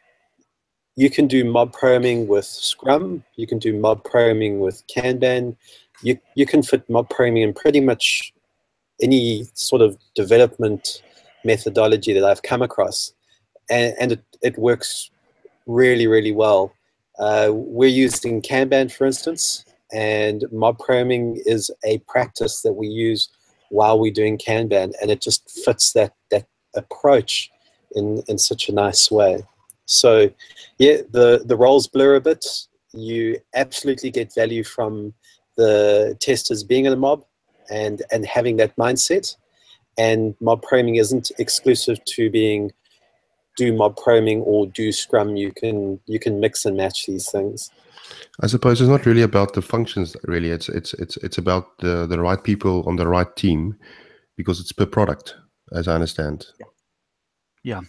you can do mob programming with Scrum, you can do mob programming with Kanban, you you can fit mob programming in pretty much any sort of development methodology that I've come across, and, and it, it works really really well. Uh, we're using Kanban, for instance, and mob programming is a practice that we use while we're doing Kanban, and it just fits that that approach in in such a nice way. So yeah, the the roles blur a bit. You absolutely get value from the testers being in a mob and and having that mindset, and mob programming isn't exclusive to being do mob programming or do Scrum. You can you can mix and match these things. I suppose it's not really about the functions. Really, it's it's it's it's about the the right people on the right team, because it's per product, as I understand. Yeah.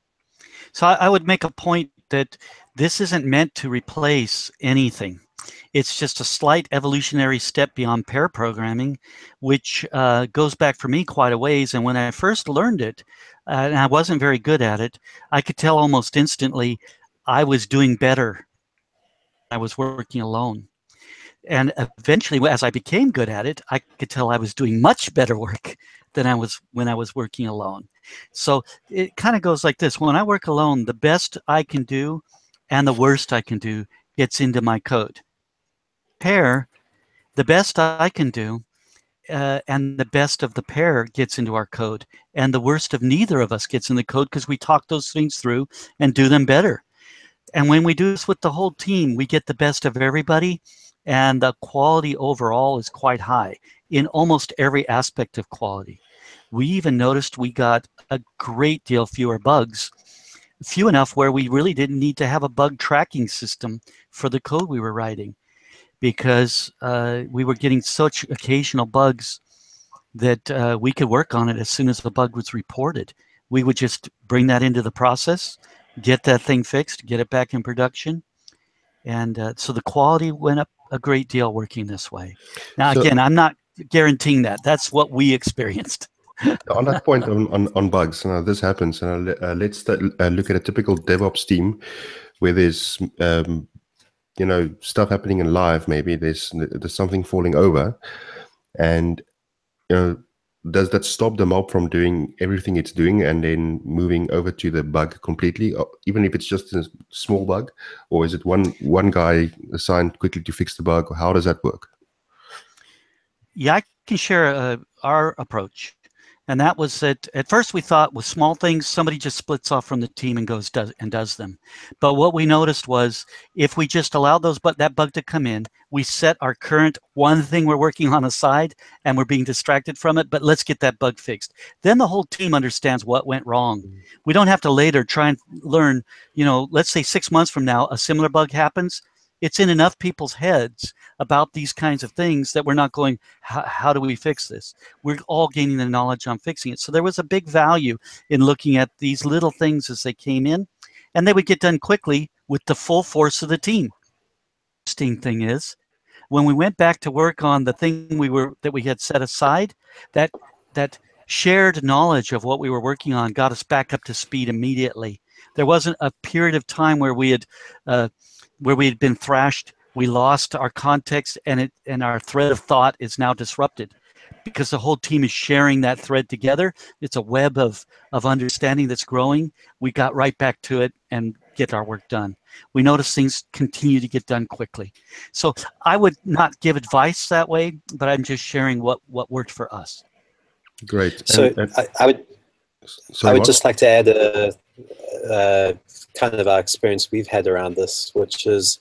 So I, I would make a point that this isn't meant to replace anything. It's just a slight evolutionary step beyond pair programming, which uh, goes back for me quite a ways. And when I first learned it, uh, and I wasn't very good at it, I could tell almost instantly I was doing better. I was working alone. And eventually, as I became good at it, I could tell I was doing much better work than I was when I was working alone. So it kind of goes like this. When I work alone, the best I can do and the worst I can do gets into my code. Pair, the best I can do uh, and the best of the pair gets into our code, and the worst of neither of us gets in the code because we talk those things through and do them better. And when we do this with the whole team, we get the best of everybody, and the quality overall is quite high in almost every aspect of quality. We even noticed we got a great deal fewer bugs, few enough where we really didn't need to have a bug tracking system for the code we were writing, because uh, we were getting such occasional bugs that uh, we could work on it as soon as the bug was reported. We would just bring that into the process, get that thing fixed, get it back in production. And uh, so the quality went up a great deal working this way. Now, So- again, I'm not guaranteeing that. That's what we experienced. On that point on, on, on bugs, now this happens. Uh, uh, let's st- uh, look at a typical DevOps team where there's, um, you know, stuff happening in live. Maybe there's there's something falling over, and you know, does that stop the mob from doing everything it's doing and then moving over to the bug completely, or even if it's just a small bug, or is it one one guy assigned quickly to fix the bug, or how does that work? Yeah, I can share uh, our approach. And that was that at first we thought with small things, somebody just splits off from the team and goes does and does them. But what we noticed was if we just allow those but that bug to come in, we set our current one thing we're working on aside and we're being distracted from it, but let's get that bug fixed. Then the whole team understands what went wrong. We don't have to later try and learn, you know, let's say six months from now, a similar bug happens. It's in enough people's heads about these kinds of things that we're not going, how do we fix this? We're all gaining the knowledge on fixing it. So there was a big value in looking at these little things as they came in, and they would get done quickly with the full force of the team. The interesting thing is, when we went back to work on the thing we were that we had set aside, that that shared knowledge of what we were working on got us back up to speed immediately. There wasn't a period of time where we had uh, where we had been thrashed, we lost our context, and it and our thread of thought is now disrupted because the whole team is sharing that thread together. It's a web of of understanding that's growing. We got right back to it and get our work done. We notice things continue to get done quickly. So I would not give advice that way, but I'm just sharing what what worked for us. Great. So And- and- I, I would sorry, I would what? just like to add a, a kind of our experience we've had around this, which is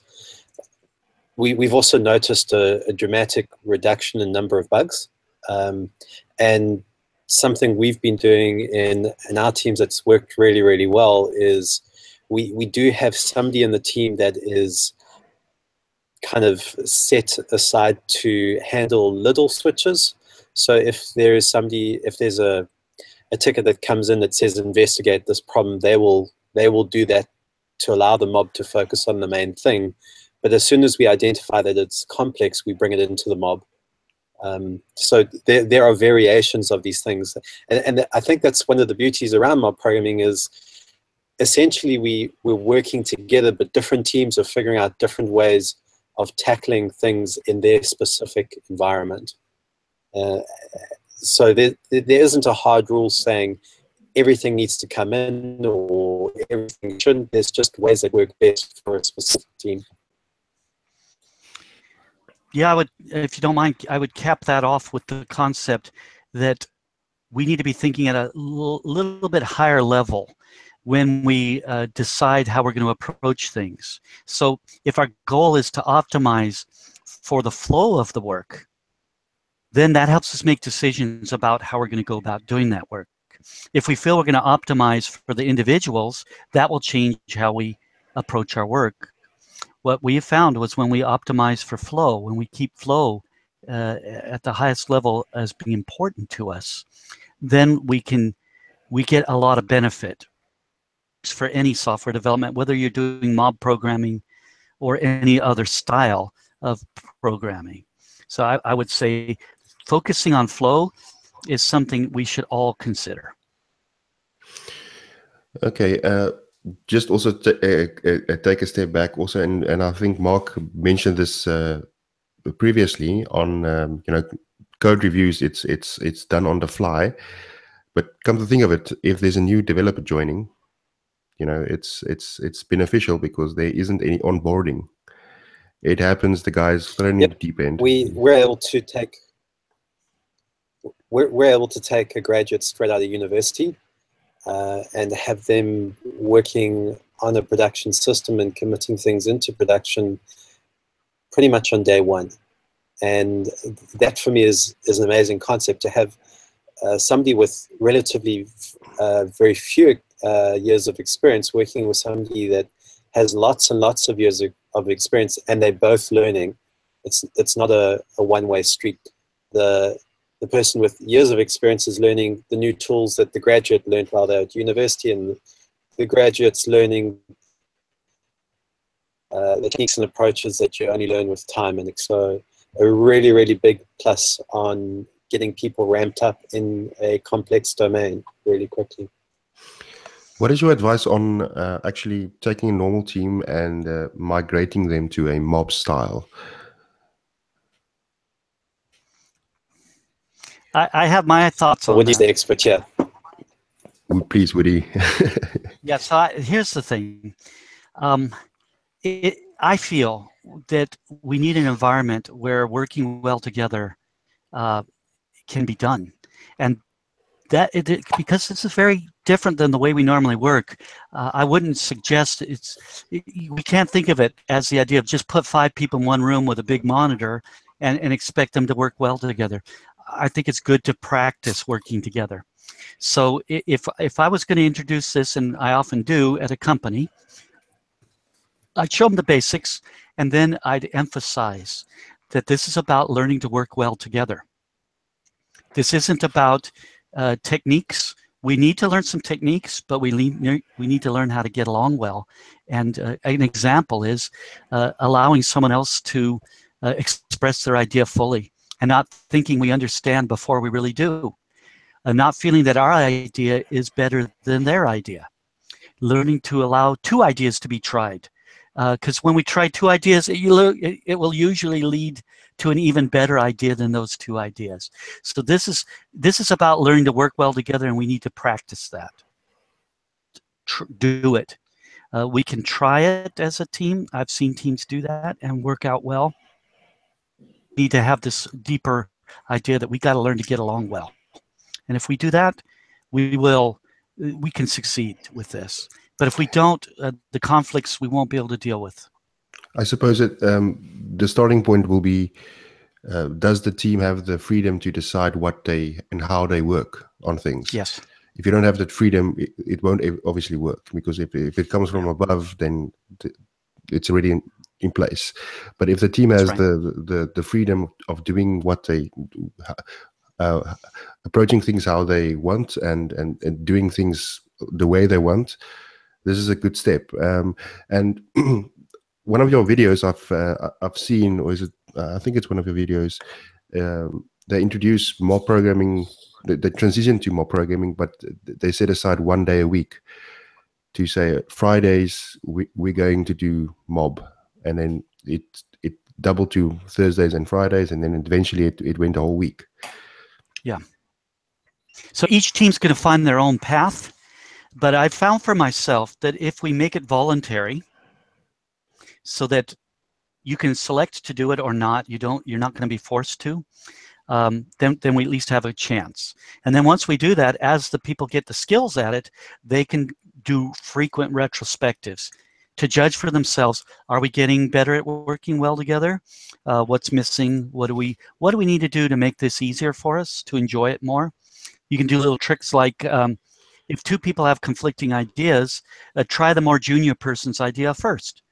we, we've also noticed a, a dramatic reduction in number of bugs. Um, and something we've been doing in, in our teams that's worked really, really well is we, we do have somebody in the team that is kind of set aside to handle little switches. So if there is somebody, if there's a a ticket that comes in that says investigate this problem, they will they will do that to allow the mob to focus on the main thing. But as soon as we identify that it's complex, we bring it into the mob. Um, so there, there are variations of these things. And, and I think that's one of the beauties around mob programming is essentially we, we're working together, but different teams are figuring out different ways of tackling things in their specific environment. Uh, so there, there isn't a hard rule saying everything needs to come in or everything shouldn't. There's just ways that work best for a specific team. Yeah, I would, if you don't mind, I would cap that off with the concept that we need to be thinking at a little bit higher level when we uh, decide how we're going to approach things. So if our goal is to optimize for the flow of the work, then that helps us make decisions about how we're going to go about doing that work. If we feel we're going to optimize for the individuals, that will change how we approach our work. What we found was when we optimize for flow, when we keep flow uh, at the highest level as being important to us, then we can we get a lot of benefit for any software development, whether you're doing mob programming or any other style of programming. So I, I would say focusing on flow is something we should all consider. Okay. Uh Just also t uh, uh, take a step back also, and, and I think Mark mentioned this uh, previously on um, you know, code reviews. It's it's it's done on the fly, but come to think of it, if there's a new developer joining, you know, it's it's it's beneficial because there isn't any onboarding. It happens, the guy's thrown Yep. in the deep end. We we're able to take we're we're able to take a graduate straight out of university. Uh, and have them working on a production system and committing things into production pretty much on day one. And that for me is, is an amazing concept, to have uh, somebody with relatively uh, very few uh, years of experience working with somebody that has lots and lots of years of, of experience, and they're both learning. It's, it's not a, a one-way street. The, The person with years of experience is learning the new tools that the graduate learned while they're at university, and the graduate's learning uh, the techniques and approaches that you only learn with time. And so a really, really big plus on getting people ramped up in a complex domain really quickly. What is your advice on uh, actually taking a normal team and uh, migrating them to a mob style? I, I have my thoughts on Woody's that. the expert here. Please, Woody. Yeah, so I, here's the thing. Um, it, I feel that we need an environment where working well together uh, can be done. And that, it, it, because this is very different than the way we normally work, uh, I wouldn't suggest it's, it, we can't think of it as the idea of just put five people in one room with a big monitor and, and expect them to work well together. I think it's good to practice working together. So if, if I was going to introduce this, and I often do at a company, I'd show them the basics, and then I'd emphasize that this is about learning to work well together. This isn't about uh, techniques. We need to learn some techniques, but we need, we need to learn how to get along well. And uh, an example is uh, allowing someone else to uh, express their idea fully, and not thinking we understand before we really do. And not feeling that our idea is better than their idea. Learning to allow two ideas to be tried. Because uh, when we try two ideas, it, it, it will usually lead to an even better idea than those two ideas. So this is, this is about learning to work well together, and we need to practice that. Tr do it. Uh, we can try it as a team. I've seen teams do that and work out well. Need to have this deeper idea that we got to learn to get along well, and if we do that, we will we can succeed with this. But if we don't, uh, the conflicts we won't be able to deal with. I suppose it, um, the starting point will be, uh, does the team have the freedom to decide what they and how they work on things? Yes. If you don't have that freedom, it, it won't obviously work, because if, if it comes from above, then th it's already in, in place. But if the team has right. the, the the freedom of doing what they uh, approaching things how they want and, and, and doing things the way they want, this is a good step. Um, and one of your videos I've uh, I've seen, or is it? Uh, I think it's one of your videos. Um, they introduce more programming. They, they transition to more programming, but they set aside one day a week to say Fridays we, we're going to do mob, and then it it doubled to Thursdays and Fridays, and then eventually it, it went a whole week. Yeah. So each team's going to find their own path, but I've found for myself that if we make it voluntary, so that you can select to do it or not, you don't, you're not going to be forced to, um, then, then we at least have a chance. And then once we do that, as the people get the skills at it, they can do frequent retrospectives to judge for themselves, are we getting better at working well together? Uh, what's missing? What do we, what do we need to do to make this easier for us, to enjoy it more? You can do little tricks like, um, if two people have conflicting ideas, uh, try the more junior person's idea first.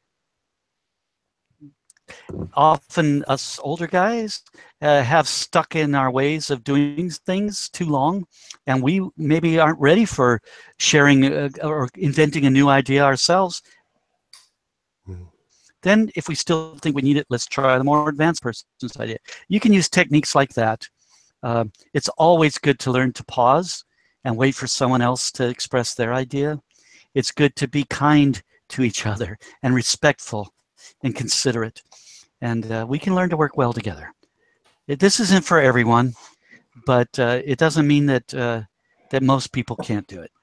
Often us older guys uh, have stuck in our ways of doing things too long, and we maybe aren't ready for sharing uh, or inventing a new idea ourselves. Mm. Then if we still think we need it, let's try the more advanced person's idea. You can use techniques like that. Uh, it's always good to learn to pause and wait for someone else to express their idea. It's good to be kind to each other and respectful and considerate. And uh, we can learn to work well together. It, this isn't for everyone, but uh, it doesn't mean that uh, that most people can't do it.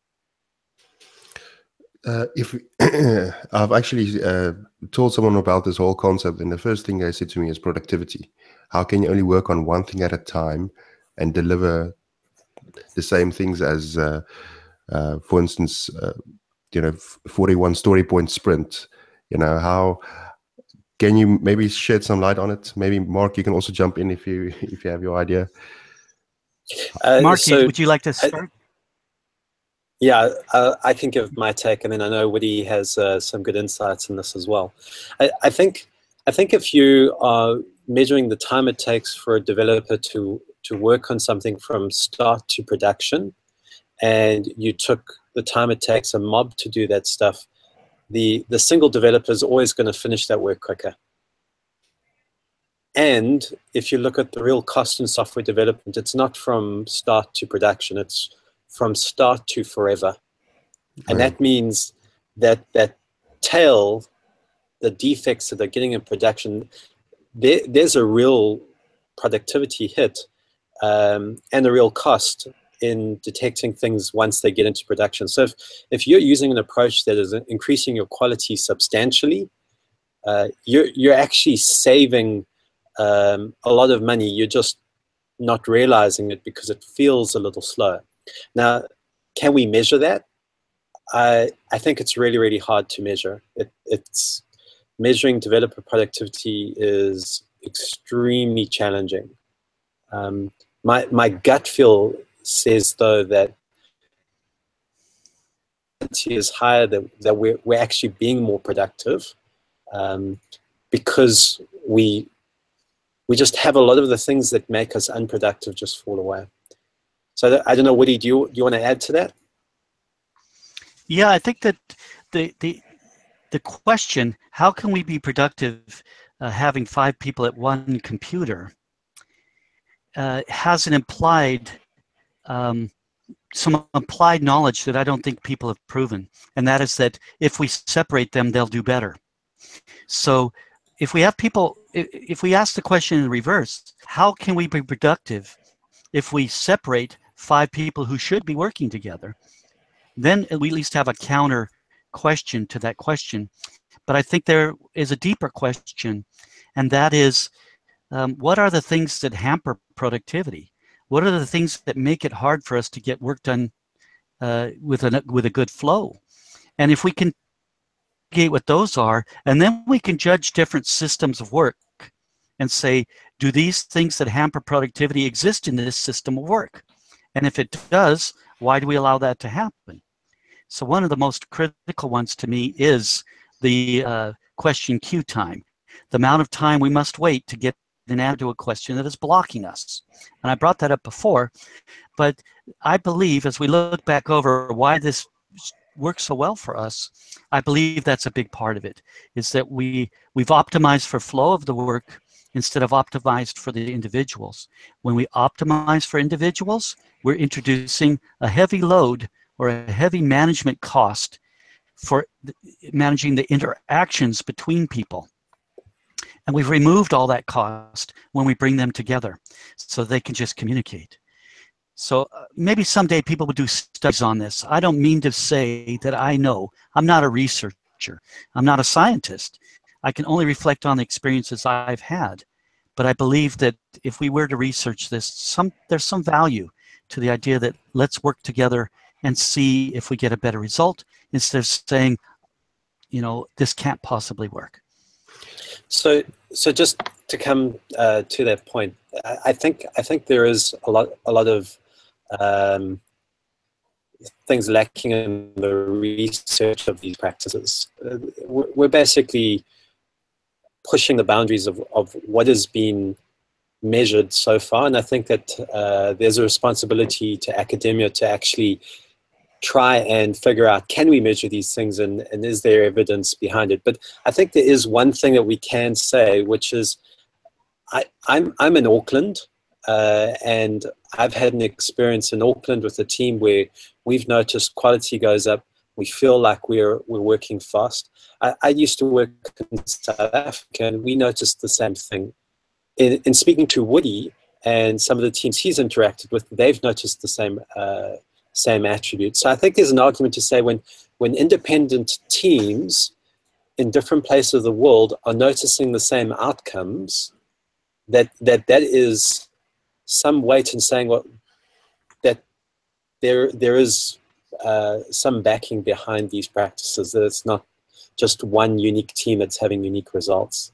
Uh, if I've actually uh, told someone about this whole concept, and the first thing they said to me is productivity. How can you only work on one thing at a time and deliver the same things as, uh, uh, for instance, uh, you know, forty-one story point sprint? You know, how can you maybe shed some light on it? Maybe Mark, you can also jump in if you if you have your idea. Uh, Mark, so would you like to start? I, yeah, uh, I can give my take, and then I know Woody has uh, some good insights in this as well. I, I think I think if you are measuring the time it takes for a developer to to work on something from start to production, and you took the time it takes a mob to do that stuff, the the single developer is always going to finish that work quicker. And if you look at the real cost in software development, it's not from start to production, it's from start to forever. And that means that that tail, the defects that are getting in production, there, there's a real productivity hit um, and a real cost in detecting things once they get into production. So if, if you're using an approach that is increasing your quality substantially, uh, you're, you're actually saving um, a lot of money. You're just not realizing it because it feels a little slow. Now, can we measure that? I, I think it's really, really hard to measure. It, it's measuring developer productivity is extremely challenging. Um, my, my gut feel says, though, that it is higher, that, that we're, we're actually being more productive um, because we, we just have a lot of the things that make us unproductive just fall away. So I don't know, Woody, do you, do you want to add to that? Yeah, I think that the, the, the question, how can we be productive uh, having five people at one computer, uh, has an implied, um, some implied knowledge that I don't think people have proven. And that is that if we separate them, they'll do better. So if we have people, if we ask the question in reverse, how can we be productive if we separate five people who should be working together? Then we at least have a counter question to that question. But I think there is a deeper question, and that is, um, what are the things that hamper productivity? What are the things that make it hard for us to get work done uh, with, a, with a good flow? And if we can get what those are, and then we can judge different systems of work and say, do these things that hamper productivity exist in this system of work? And if it does, why do we allow that to happen? So one of the most critical ones to me is the uh, question queue time, the amount of time we must wait to get an answer to a question that is blocking us. And I brought that up before, but I believe as we look back over why this works so well for us, I believe that's a big part of it, is that we, we've optimized for flow of the work instead of optimized for the individuals. When we optimize for individuals, we're introducing a heavy load or a heavy management cost for managing the interactions between people. And we've removed all that cost when we bring them together so they can just communicate. So uh, maybe someday people will do studies on this. I don't mean to say that I know. I'm not a researcher. I'm not a scientist. I can only reflect on the experiences I've had. But I believe that if we were to research this, some, there's some value to the idea that let's work together and see if we get a better result instead of saying, you know, this can't possibly work. So, so just to come uh, to that point, I, I think I think there is a lot a lot of um, things lacking in the research of these practices. Uh, we're, we're basically pushing the boundaries of, of what has been measured so far, and I think that uh, there's a responsibility to academia to actually try and figure out, can we measure these things, and, and is there evidence behind it? But I think there is one thing that we can say, which is I, I'm, I'm in Auckland, uh, and I've had an experience in Auckland with a team where we've noticed quality goes up. We feel like we're, we're working fast. I, I used to work in South Africa, and we noticed the same thing. In, in speaking to Woody and some of the teams he's interacted with, they've noticed the same uh, same attributes. So I think there's an argument to say when, when independent teams in different places of the world are noticing the same outcomes, that that, that is some weight in saying well, that there, there is uh, some backing behind these practices, that it's not just one unique team that's having unique results.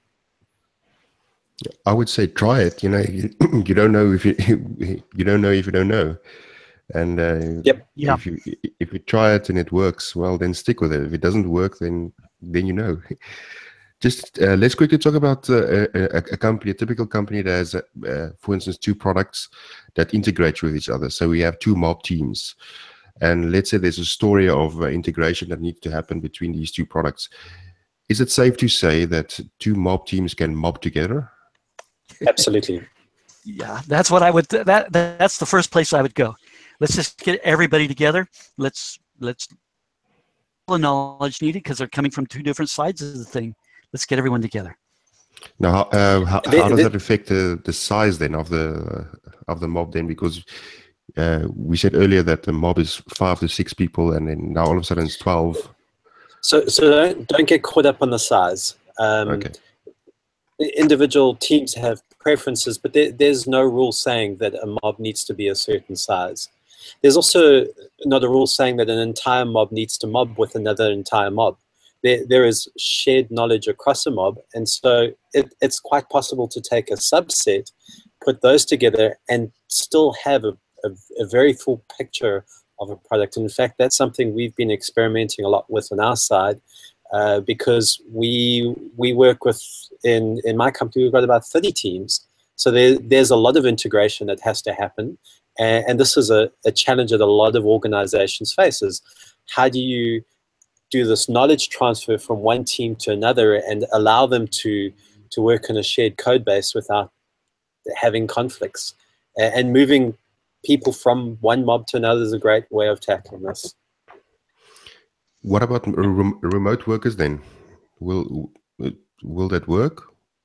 I would say try it. You know, you, you don't know if you you don't know if you don't know. And uh, yep. yeah. if you if you try it and it works, well, then stick with it. If it doesn't work, then then you know. Just uh, let's quickly talk about uh, a, a company, a typical company that has, uh, for instance, two products that integrate with each other. So we have two mob teams, and let's say there's a story of uh, integration that needs to happen between these two products. Is it safe to say that two mob teams can mob together? Absolutely. Yeah, that's what I would. That, that that's the first place I would go. Let's just get everybody together. Let's let's the knowledge needed because they're coming from two different sides of the thing. Let's get everyone together. Now, uh, how, they, how does they, that affect the the size then of the of the mob then? Because uh, we said earlier that the mob is five to six people, and then now all of a sudden it's twelve. So so don't don't get caught up on the size. Um, Okay. Individual teams have preferences, but there, there's no rule saying that a mob needs to be a certain size. There's also not a rule saying that an entire mob needs to mob with another entire mob. There, there is shared knowledge across a mob, and so it, it's quite possible to take a subset, put those together, and still have a, a, a very full picture of a product. In fact, that's something we've been experimenting a lot with on our side, uh, because we we work with, in, in my company, we've got about thirty teams. So there, there's a lot of integration that has to happen. And, and this is a, a challenge that a lot of organizations face, is how do you do this knowledge transfer from one team to another and allow them to, to work in a shared code base without having conflicts. And, and moving people from one mob to another is a great way of tackling this. What about rem remote workers then? Will will that work?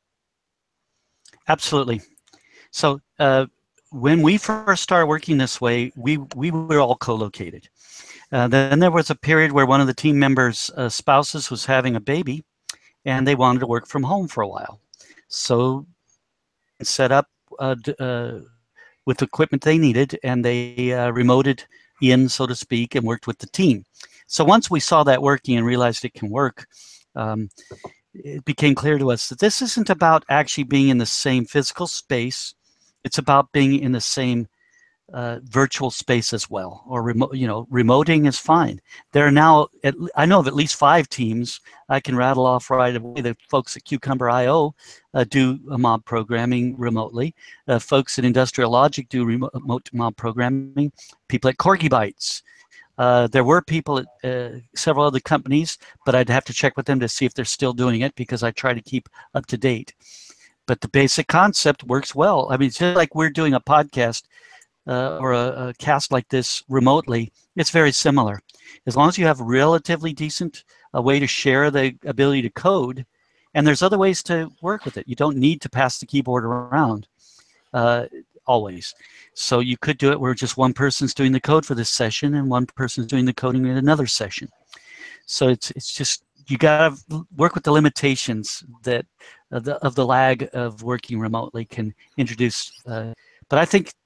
Absolutely. So uh, when we first started working this way, we we were all co-located. Uh, then there was a period where one of the team members' uh, spouses was having a baby, and they wanted to work from home for a while. So set up uh, uh, with the equipment they needed, and they uh, remoted in, so to speak, and worked with the team. So once we saw that working and realized it can work, um, it became clear to us that this isn't about actually being in the same physical space. It's about being in the same uh, virtual space as well, or remote, you know, remoting is fine. There are now, at, I know of at least five teams I can rattle off right away. The folks at Cucumber I O uh, do mob programming remotely. Uh, folks at Industrial Logic do remote mob programming. People at Corgi Bytes. Uh, there were people at uh, several other companies, but I'd have to check with them to see if they're still doing it, because I try to keep up to date. But the basic concept works well. I mean, it's just like we're doing a podcast uh, or a, a cast like this remotely, it's very similar. As long as you have relatively decent a way to share the ability to code, and there's other ways to work with it. You don't need to pass the keyboard around uh, always. So you could do it where just one person's doing the code for this session and one person's doing the coding in another session. So it's it's just, you gotta work with the limitations that uh, the, of the lag of working remotely can introduce. Uh, but I think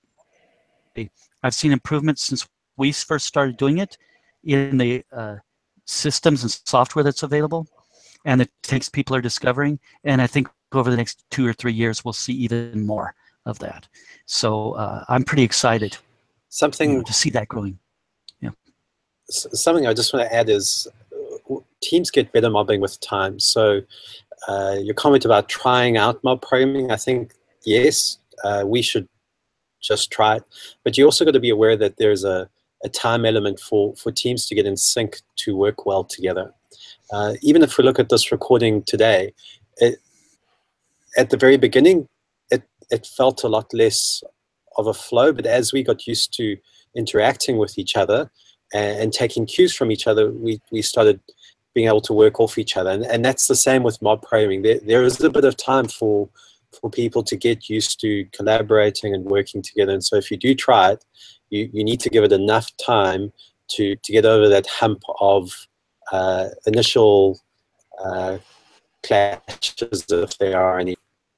I've seen improvements since we first started doing it in the uh, systems and software that's available, and the takes people are discovering. And I think over the next two or three years, we'll see even more of that. So uh, I'm pretty excited Something you know, to see that growing. Yeah. Something I just want to add is uh, teams get better mobbing with time. So uh, your comment about trying out mob programming, I think, yes, uh, we should just try it. But you also got to be aware that there's a, a time element for, for teams to get in sync to work well together. Uh, even if we look at this recording today, it, at the very beginning, it, it felt a lot less of a flow, but as we got used to interacting with each other and, and taking cues from each other, we, we started being able to work off each other. And, and that's the same with mob programming. There, there is a bit of time for, for people to get used to collaborating and working together. And so if you do try it, you, you need to give it enough time to, to get over that hump of uh, initial uh, clashes, if there are any.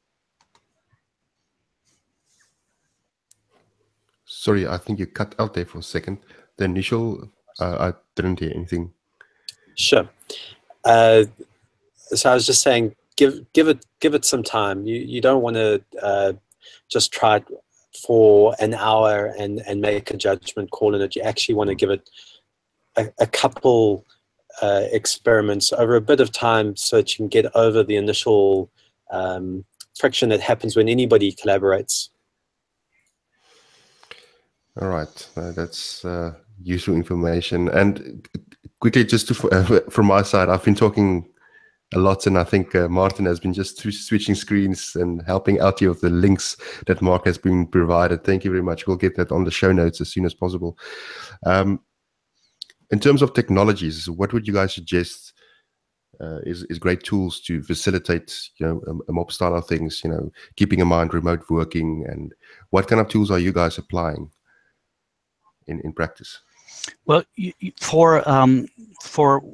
Sorry, I think you cut out there for a second. The initial, uh, I didn't hear anything. Sure. Uh, so I was just saying, give give it give it some time. You you don't want to uh, just try it for an hour and and make a judgment call on it. You actually want to give it a, a couple uh, experiments over a bit of time, so that you can get over the initial um, friction that happens when anybody collaborates. All right, uh, that's uh, useful information. And quickly, just to, uh, from my side, I've been talking a lot, and I think uh, Martin has been just switching screens and helping out here with the links that Mark has been provided. Thank you very much. We'll get that on the show notes as soon as possible. Um, in terms of technologies, what would you guys suggest uh, is, is great tools to facilitate, you know, a, a mob style of things, you know, keeping in mind remote working, and what kind of tools are you guys applying in, in practice? Well, you, you, for um, for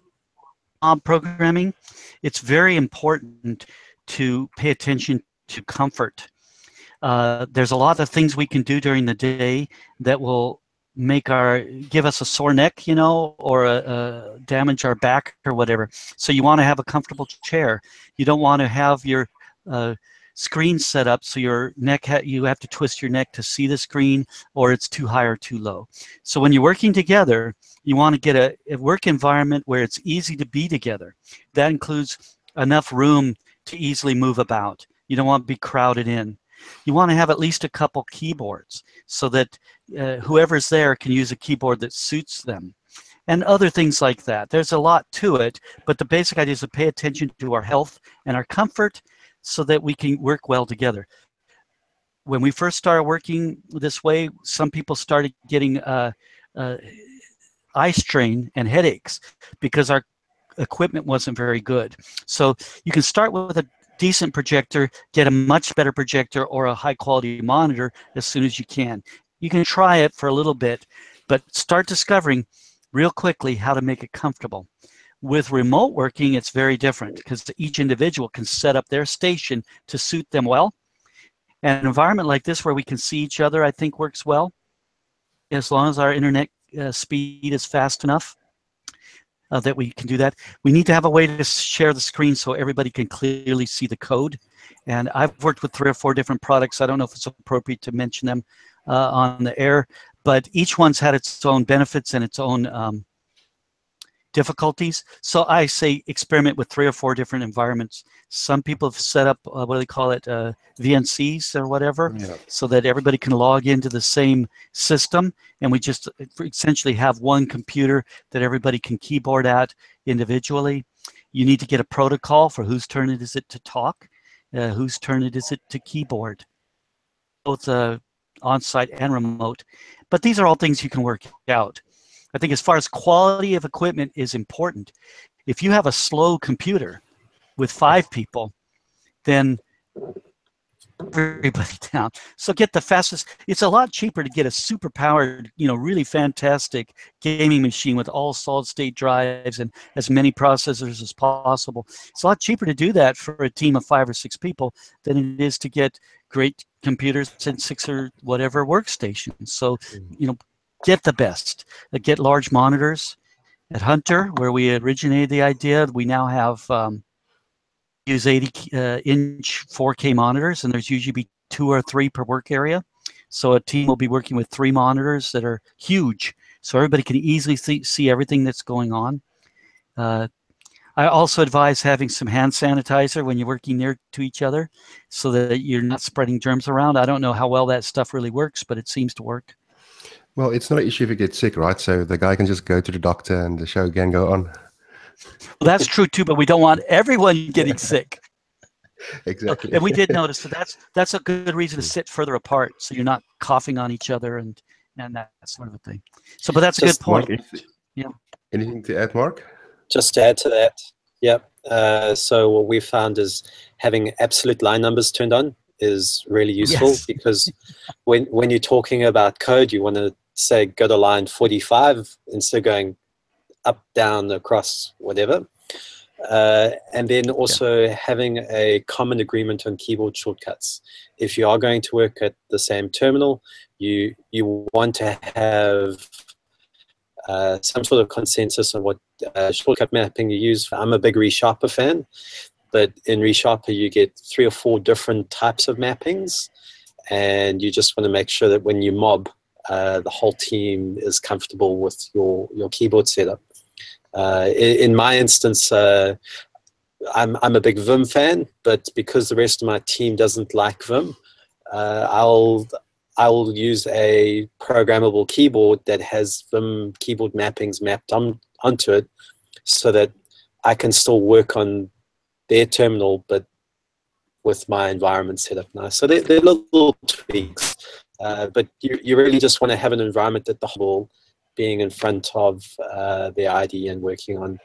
mob programming, it's very important to pay attention to comfort. Uh, there's a lot of things we can do during the day that will make our give us a sore neck, you know, or a, a damage our back or whatever. So you want to have a comfortable chair. You don't want to have your uh, screen set up so your neck ha you have to twist your neck to see the screen, or it's too high or too low. So when you're working together, you want to get a, a work environment where it's easy to be together. That includes enough room to easily move about. You don't want to be crowded in. You want to have at least a couple keyboards so that uh, whoever's there can use a keyboard that suits them, and other things like that. There's a lot to it, but the basic idea is to pay attention to our health and our comfort so that we can work well together. When we first started working this way, some people started getting uh, uh, eye strain and headaches because our equipment wasn't very good. So you can start with a decent projector, get a much better projector or a high quality monitor as soon as you can. You can try it for a little bit, but start discovering real quickly how to make it comfortable. With remote working, it's very different because each individual can set up their station to suit them well. And an environment like this where we can see each other, I think works well, as long as our internet uh, speed is fast enough uh, that we can do that. We need to have a way to share the screen so everybody can clearly see the code. And I've worked with three or four different products. I don't know if it's appropriate to mention them uh, on the air, but each one's had its own benefits and its own um, difficulties. So I say experiment with three or four different environments. Some people have set up, uh, what do they call it, uh, V N Cs or whatever, Yeah. so that everybody can log into the same system, and we just essentially have one computer that everybody can keyboard at individually. You need to get a protocol for whose turn it is it to talk, uh, whose turn it is it to keyboard, both uh, on-site and remote. But these are all things you can work out. I think as far as quality of equipment is important, if you have a slow computer with five people, then everybody down. So get the fastest. It's a lot cheaper to get a super powered, you know, really fantastic gaming machine with all solid state drives and as many processors as possible. It's a lot cheaper to do that for a team of five or six people than it is to get great computers and six or whatever workstations. So, you know, get the best. Get large monitors. At Hunter, where we originated the idea, we now have um, use eighty uh, inch four K monitors, and there's usually be two or three per work area. So a team will be working with three monitors that are huge, so everybody can easily see, see everything that's going on. Uh, I also advise having some hand sanitizer when you're working near to each other so that you're not spreading germs around. I don't know how well that stuff really works, but it seems to work. Well, it's not an issue if you get sick, right? So the guy can just go to the doctor and the show can go on. Well, that's true too, but we don't want everyone getting sick. Exactly. And we did notice that that's that's a good reason to sit further apart, so you're not coughing on each other and and that sort of a thing. So, but that's a Just good point. Mark, if- Yeah. Anything to add, Mark? Just to add to that, yep. Uh, so what we found is having absolute line numbers turned on is really useful Yes. because when when you're talking about code, you want to say go to line forty-five instead of going up, down, across, whatever. Uh, and then also yeah. having a common agreement on keyboard shortcuts. If you are going to work at the same terminal, you you want to have uh, some sort of consensus on what uh, shortcut mapping you use. I'm a big ReSharper fan, but in ReSharper you get three or four different types of mappings, and you just want to make sure that when you mob, uh, the whole team is comfortable with your, your keyboard setup. Uh, in, in my instance, uh, I'm, I'm a big Vim fan, but because the rest of my team doesn't like Vim, uh, I'll, I'll use a programmable keyboard that has Vim keyboard mappings mapped on, onto it so that I can still work on their terminal, but with my environment set up nice. So they're, they're little tweaks, uh, but you, you really just want to have an environment that the whole being in front of uh, the I D E and working on.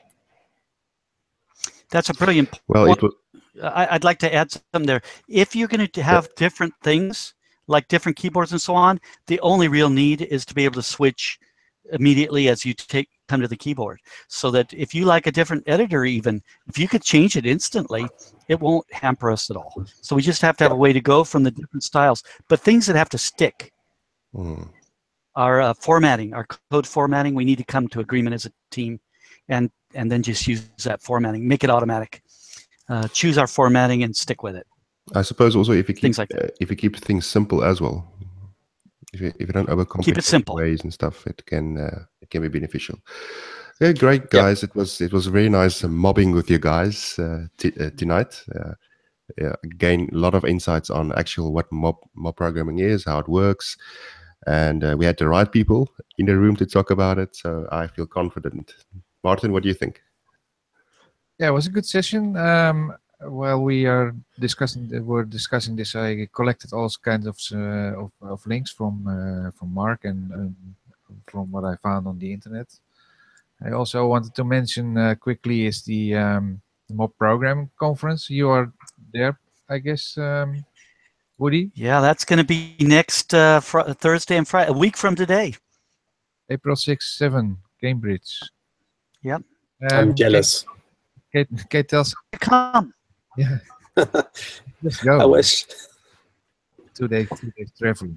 That's a brilliant point. Well, it was, I, I'd like to add something there. If you're going to have different things, like different keyboards and so on, the only real need is to be able to switch immediately as you take come to the keyboard. So that if you like a different editor even, if you could change it instantly, it won't hamper us at all. So we just have to have a way to go from the different styles. But things that have to stick. mm. Our uh, formatting, our code formatting, we need to come to agreement as a team and, and then just use that formatting, make it automatic. Uh, choose our formatting and stick with it. I suppose also if you keep Things like that. uh, if you keep things simple as well, if you, if you don't overcomplicate Keep it simple. ways and stuff, it can uh, it can be beneficial. Yeah, great guys. Yep. It was it was very nice uh, mobbing with you guys uh, t uh, tonight. Uh, yeah, again, a lot of insights on actual what mob mob programming is, how it works, and uh, we had the right people in the room to talk about it. So I feel confident. Martin, what do you think? Yeah, it was a good session. Um, while we are discussing, we're discussing this, I collected all kinds of uh, of, of links from uh, from Mark and um, from what I found on the internet. I also wanted to mention uh, quickly is the um, Mob Program Conference. You are there, I guess, um, Woody? Yeah, that's going to be next uh, fr Thursday and Friday, a week from today. April sixth, seventh, Cambridge. Yep. Um, I'm jealous. Kate, Kate tells. Come. Yeah. Let's go. I wish. Two days, two days traveling.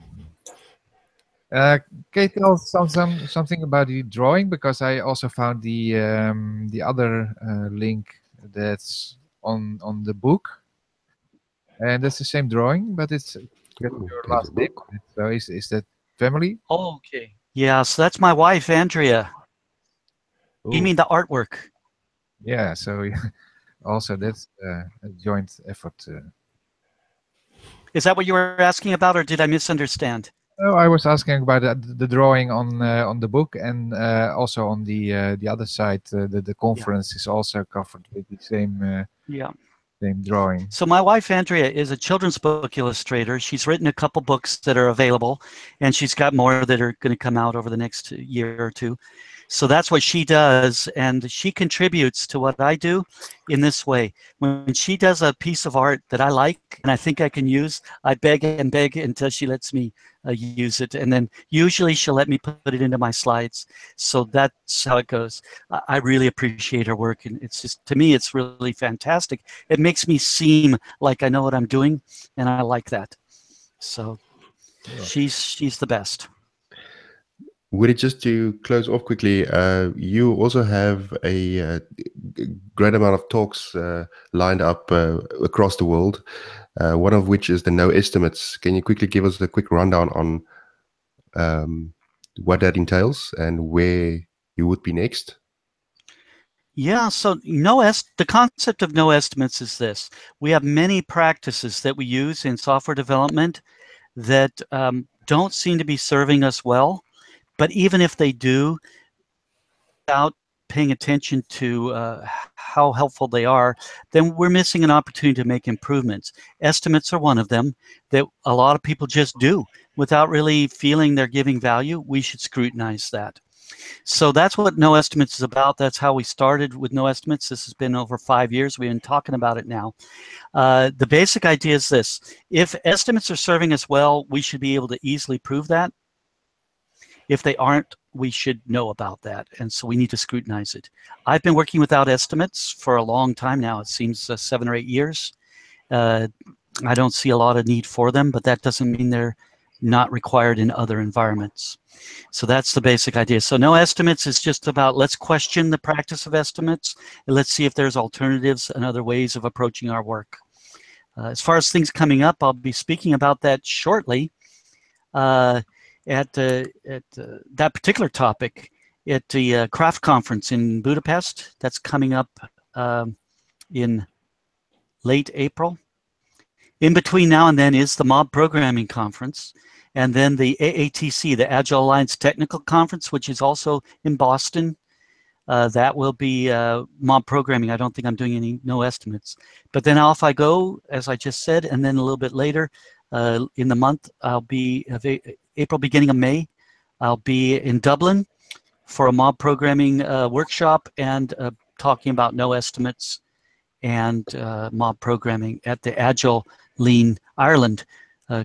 Uh, Kate, tell some, some something about the drawing, because I also found the um, the other uh, link that's on on the book, and that's the same drawing, but it's got Ooh, your there's a last name book. on it. So is is that family? Oh, okay. Yeah, so that's my wife, Andrea. You Ooh, mean the artwork? yeah, so also that's uh, a joint effort. Uh. Is that what you were asking about, or did I misunderstand? No, I was asking about the, the drawing on uh, on the book, and uh, also on the uh, the other side, uh, the the conference is also covered with the same uh, Yeah. same drawing. So my wife, Andrea, is a children's book illustrator. She's written a couple books that are available, and she's got more that are going to come out over the next year or two. So that's what she does, and she contributes to what I do in this way. When she does a piece of art that I like and I think I can use, I beg and beg until she lets me uh, use it, and then usually she'll let me put it into my slides. So that's how it goes. I, I really appreciate her work, and it's just, to me, it's really fantastic. It makes me seem like I know what I'm doing, and I like that. So yeah. she's she's the best. Would it, just to close off quickly, uh, you also have a uh, great amount of talks uh, lined up uh, across the world, uh, one of which is the No Estimates. Can you quickly give us a quick rundown on um, what that entails and where you would be next? Yeah, so no est the concept of no estimates is this. We have many practices that we use in software development that um, don't seem to be serving us well. But even if they do, without paying attention to uh, how helpful they are, then we're missing an opportunity to make improvements. Estimates are one of them that a lot of people just do without really feeling they're giving value. We should scrutinize that. So that's what No Estimates is about. That's how we started with No Estimates. This has been over five years. We've been talking about it now. Uh, the basic idea is this. If estimates are serving us well, we should be able to easily prove that. If they aren't, we should know about that, and so we need to scrutinize it. I've been working without estimates for a long time now. It seems uh, seven or eight years. Uh, I don't see a lot of need for them, but that doesn't mean they're not required in other environments. So that's the basic idea. So no estimates is just about, let's question the practice of estimates, and let's see if there's alternatives and other ways of approaching our work. Uh, as far as things coming up, I'll be speaking about that shortly. Uh, at, uh, at uh, that particular topic at the uh, craft conference in Budapest. That's coming up um, in late April. In between now and then is the Mob Programming Conference, and then the A A T C, the Agile Alliance Technical Conference, which is also in Boston. Uh, that will be uh, mob programming. I don't think I'm doing any no estimates. But then off I go, as I just said, and then a little bit later uh, in the month, I'll be uh, April, beginning of May, I'll be in Dublin for a mob programming uh, workshop and uh, talking about no estimates and uh, mob programming at the Agile Lean Ireland. Uh,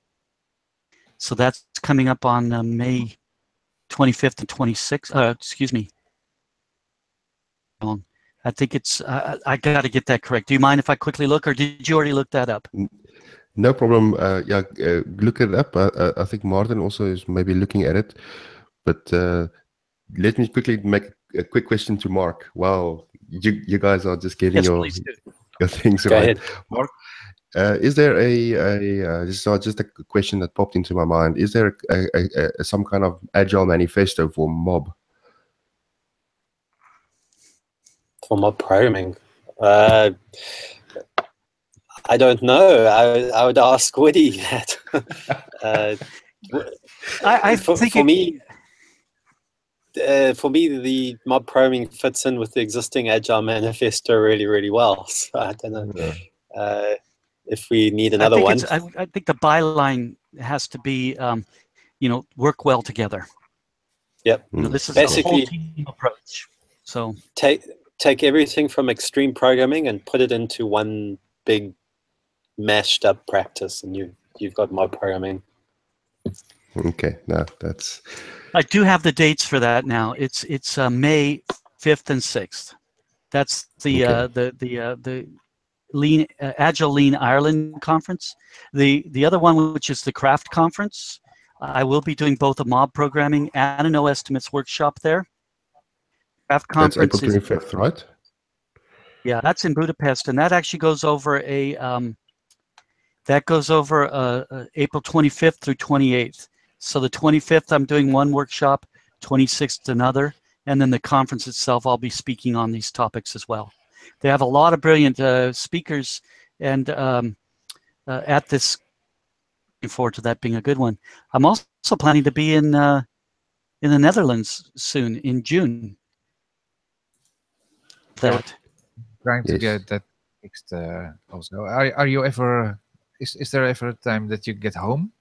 so that's coming up on uh, May twenty-fifth and twenty-sixth. Uh, excuse me. I think it's, uh, I got to get that correct. Do you mind if I quickly look, or did you already look that up? No problem. Uh, yeah, uh, look it up. Uh, I think Martin also is maybe looking at it. But uh, let me quickly make a quick question to Mark. Wow, you you guys are just getting Yes, your, please do. your things Go right. ahead. Mark, uh, is there a, a uh, this is just a question that popped into my mind. Is there a, a, a, some kind of agile manifesto for mob? For mob programming? Uh, I don't know. I, I would ask Woody that. uh, I, I for, think for it, me, uh, for me, the mob programming fits in with the existing Agile manifesto really, really well. So I don't know Yeah. uh, if we need I another think one. it's, I, I think the byline has to be, um, you know, work well together. Yep. You know, this is Basically, a whole team approach. So take take everything from extreme programming and put it into one big mashed up practice, and you you've got mob programming. Okay, no, that's. I do have the dates for that now. It's it's uh, May fifth and sixth. That's the Okay. uh, the the uh, the Lean uh, Agile Lean Ireland conference. The the other one, which is the Craft conference, I will be doing both a mob programming and a no estimates workshop there. Craft That's April conference is, twenty-fifth, right? yeah, that's in Budapest, and that actually goes over a um, that goes over uh, uh, April twenty-fifth through twenty-eighth. So the twenty-fifth, I'm doing one workshop, twenty-sixth another, and then the conference itself, I'll be speaking on these topics as well. They have a lot of brilliant uh, speakers, and um, uh, at this, looking forward to that being a good one. I'm also planning to be in uh, in the Netherlands soon in June. That. Trying to Yes. get that fixed uh, also. Are, are you ever, is, is there ever a time that you get home?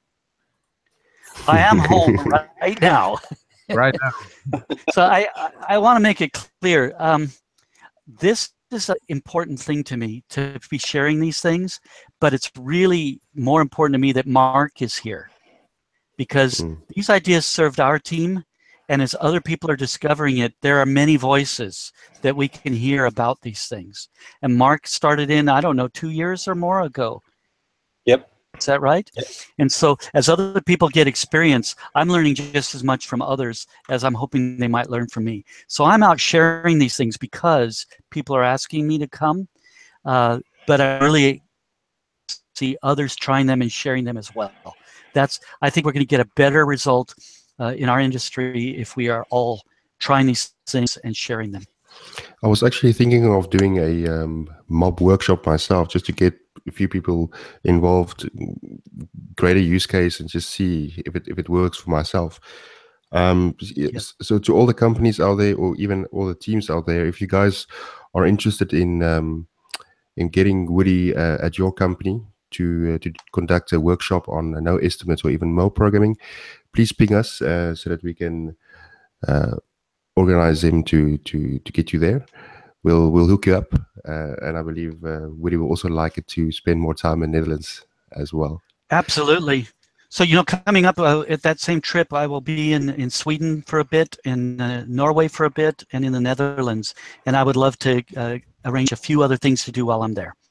I am home right now. Right now. So I, I, I want to make it clear. Um, this is an important thing to me, to be sharing these things, but it's really more important to me that Mark is here, because Mm. these ideas served our team, and as other people are discovering it, there are many voices that we can hear about these things. And Mark started in, I don't know, two years or more ago. Yep. Is that right? Yep. And so as other people get experience, I'm learning just as much from others as I'm hoping they might learn from me. So I'm out sharing these things because people are asking me to come, uh, but I really see others trying them and sharing them as well. That's, I think we're going to get a better result uh, in our industry if we are all trying these things and sharing them. I was actually thinking of doing a um, mob workshop myself, just to get a few people involved, greater use case, and just see if it if it works for myself. Um, yes, so to all the companies out there, or even all the teams out there, if you guys are interested in um, in getting Woody uh, at your company to uh, to conduct a workshop on uh, no estimates or even mob programming, please ping us uh, so that we can uh, organize him to to to get you there. We'll we'll hook you up, uh, and I believe uh, Woody will also like it to spend more time in Netherlands as well. Absolutely. So, you know, coming up uh, at that same trip, I will be in, in Sweden for a bit, in uh, Norway for a bit, and in the Netherlands. And I would love to uh, arrange a few other things to do while I'm there.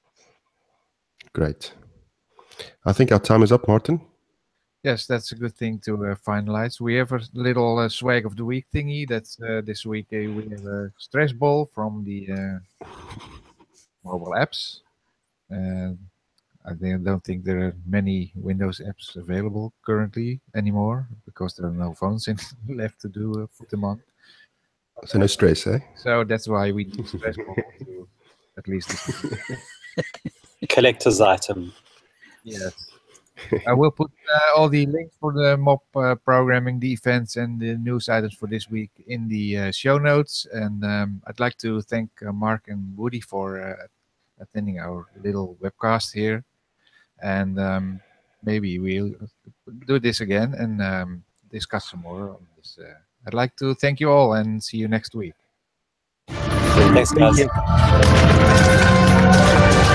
Great. I think our time is up, Martin. Yes, that's a good thing to uh, finalize. We have a little uh, swag of the week thingy. That's uh, this week uh, we have a stress ball from the uh, mobile apps. Uh, I think- don't think there are many Windows apps available currently anymore because there are no phones in left to do uh, put them on. So no stress, eh? So that's why we need stress ball to at least. Collector's item. Yes. I will put uh, all the links for the mob uh, programming, the events, and the news items for this week in the uh, show notes. And um, I'd like to thank uh, Mark and Woody for uh, attending our little webcast here. And um, maybe we'll do this again and um, discuss some more on this. Uh, I'd like to thank you all and see you next week. Thanks, guys. Thank you.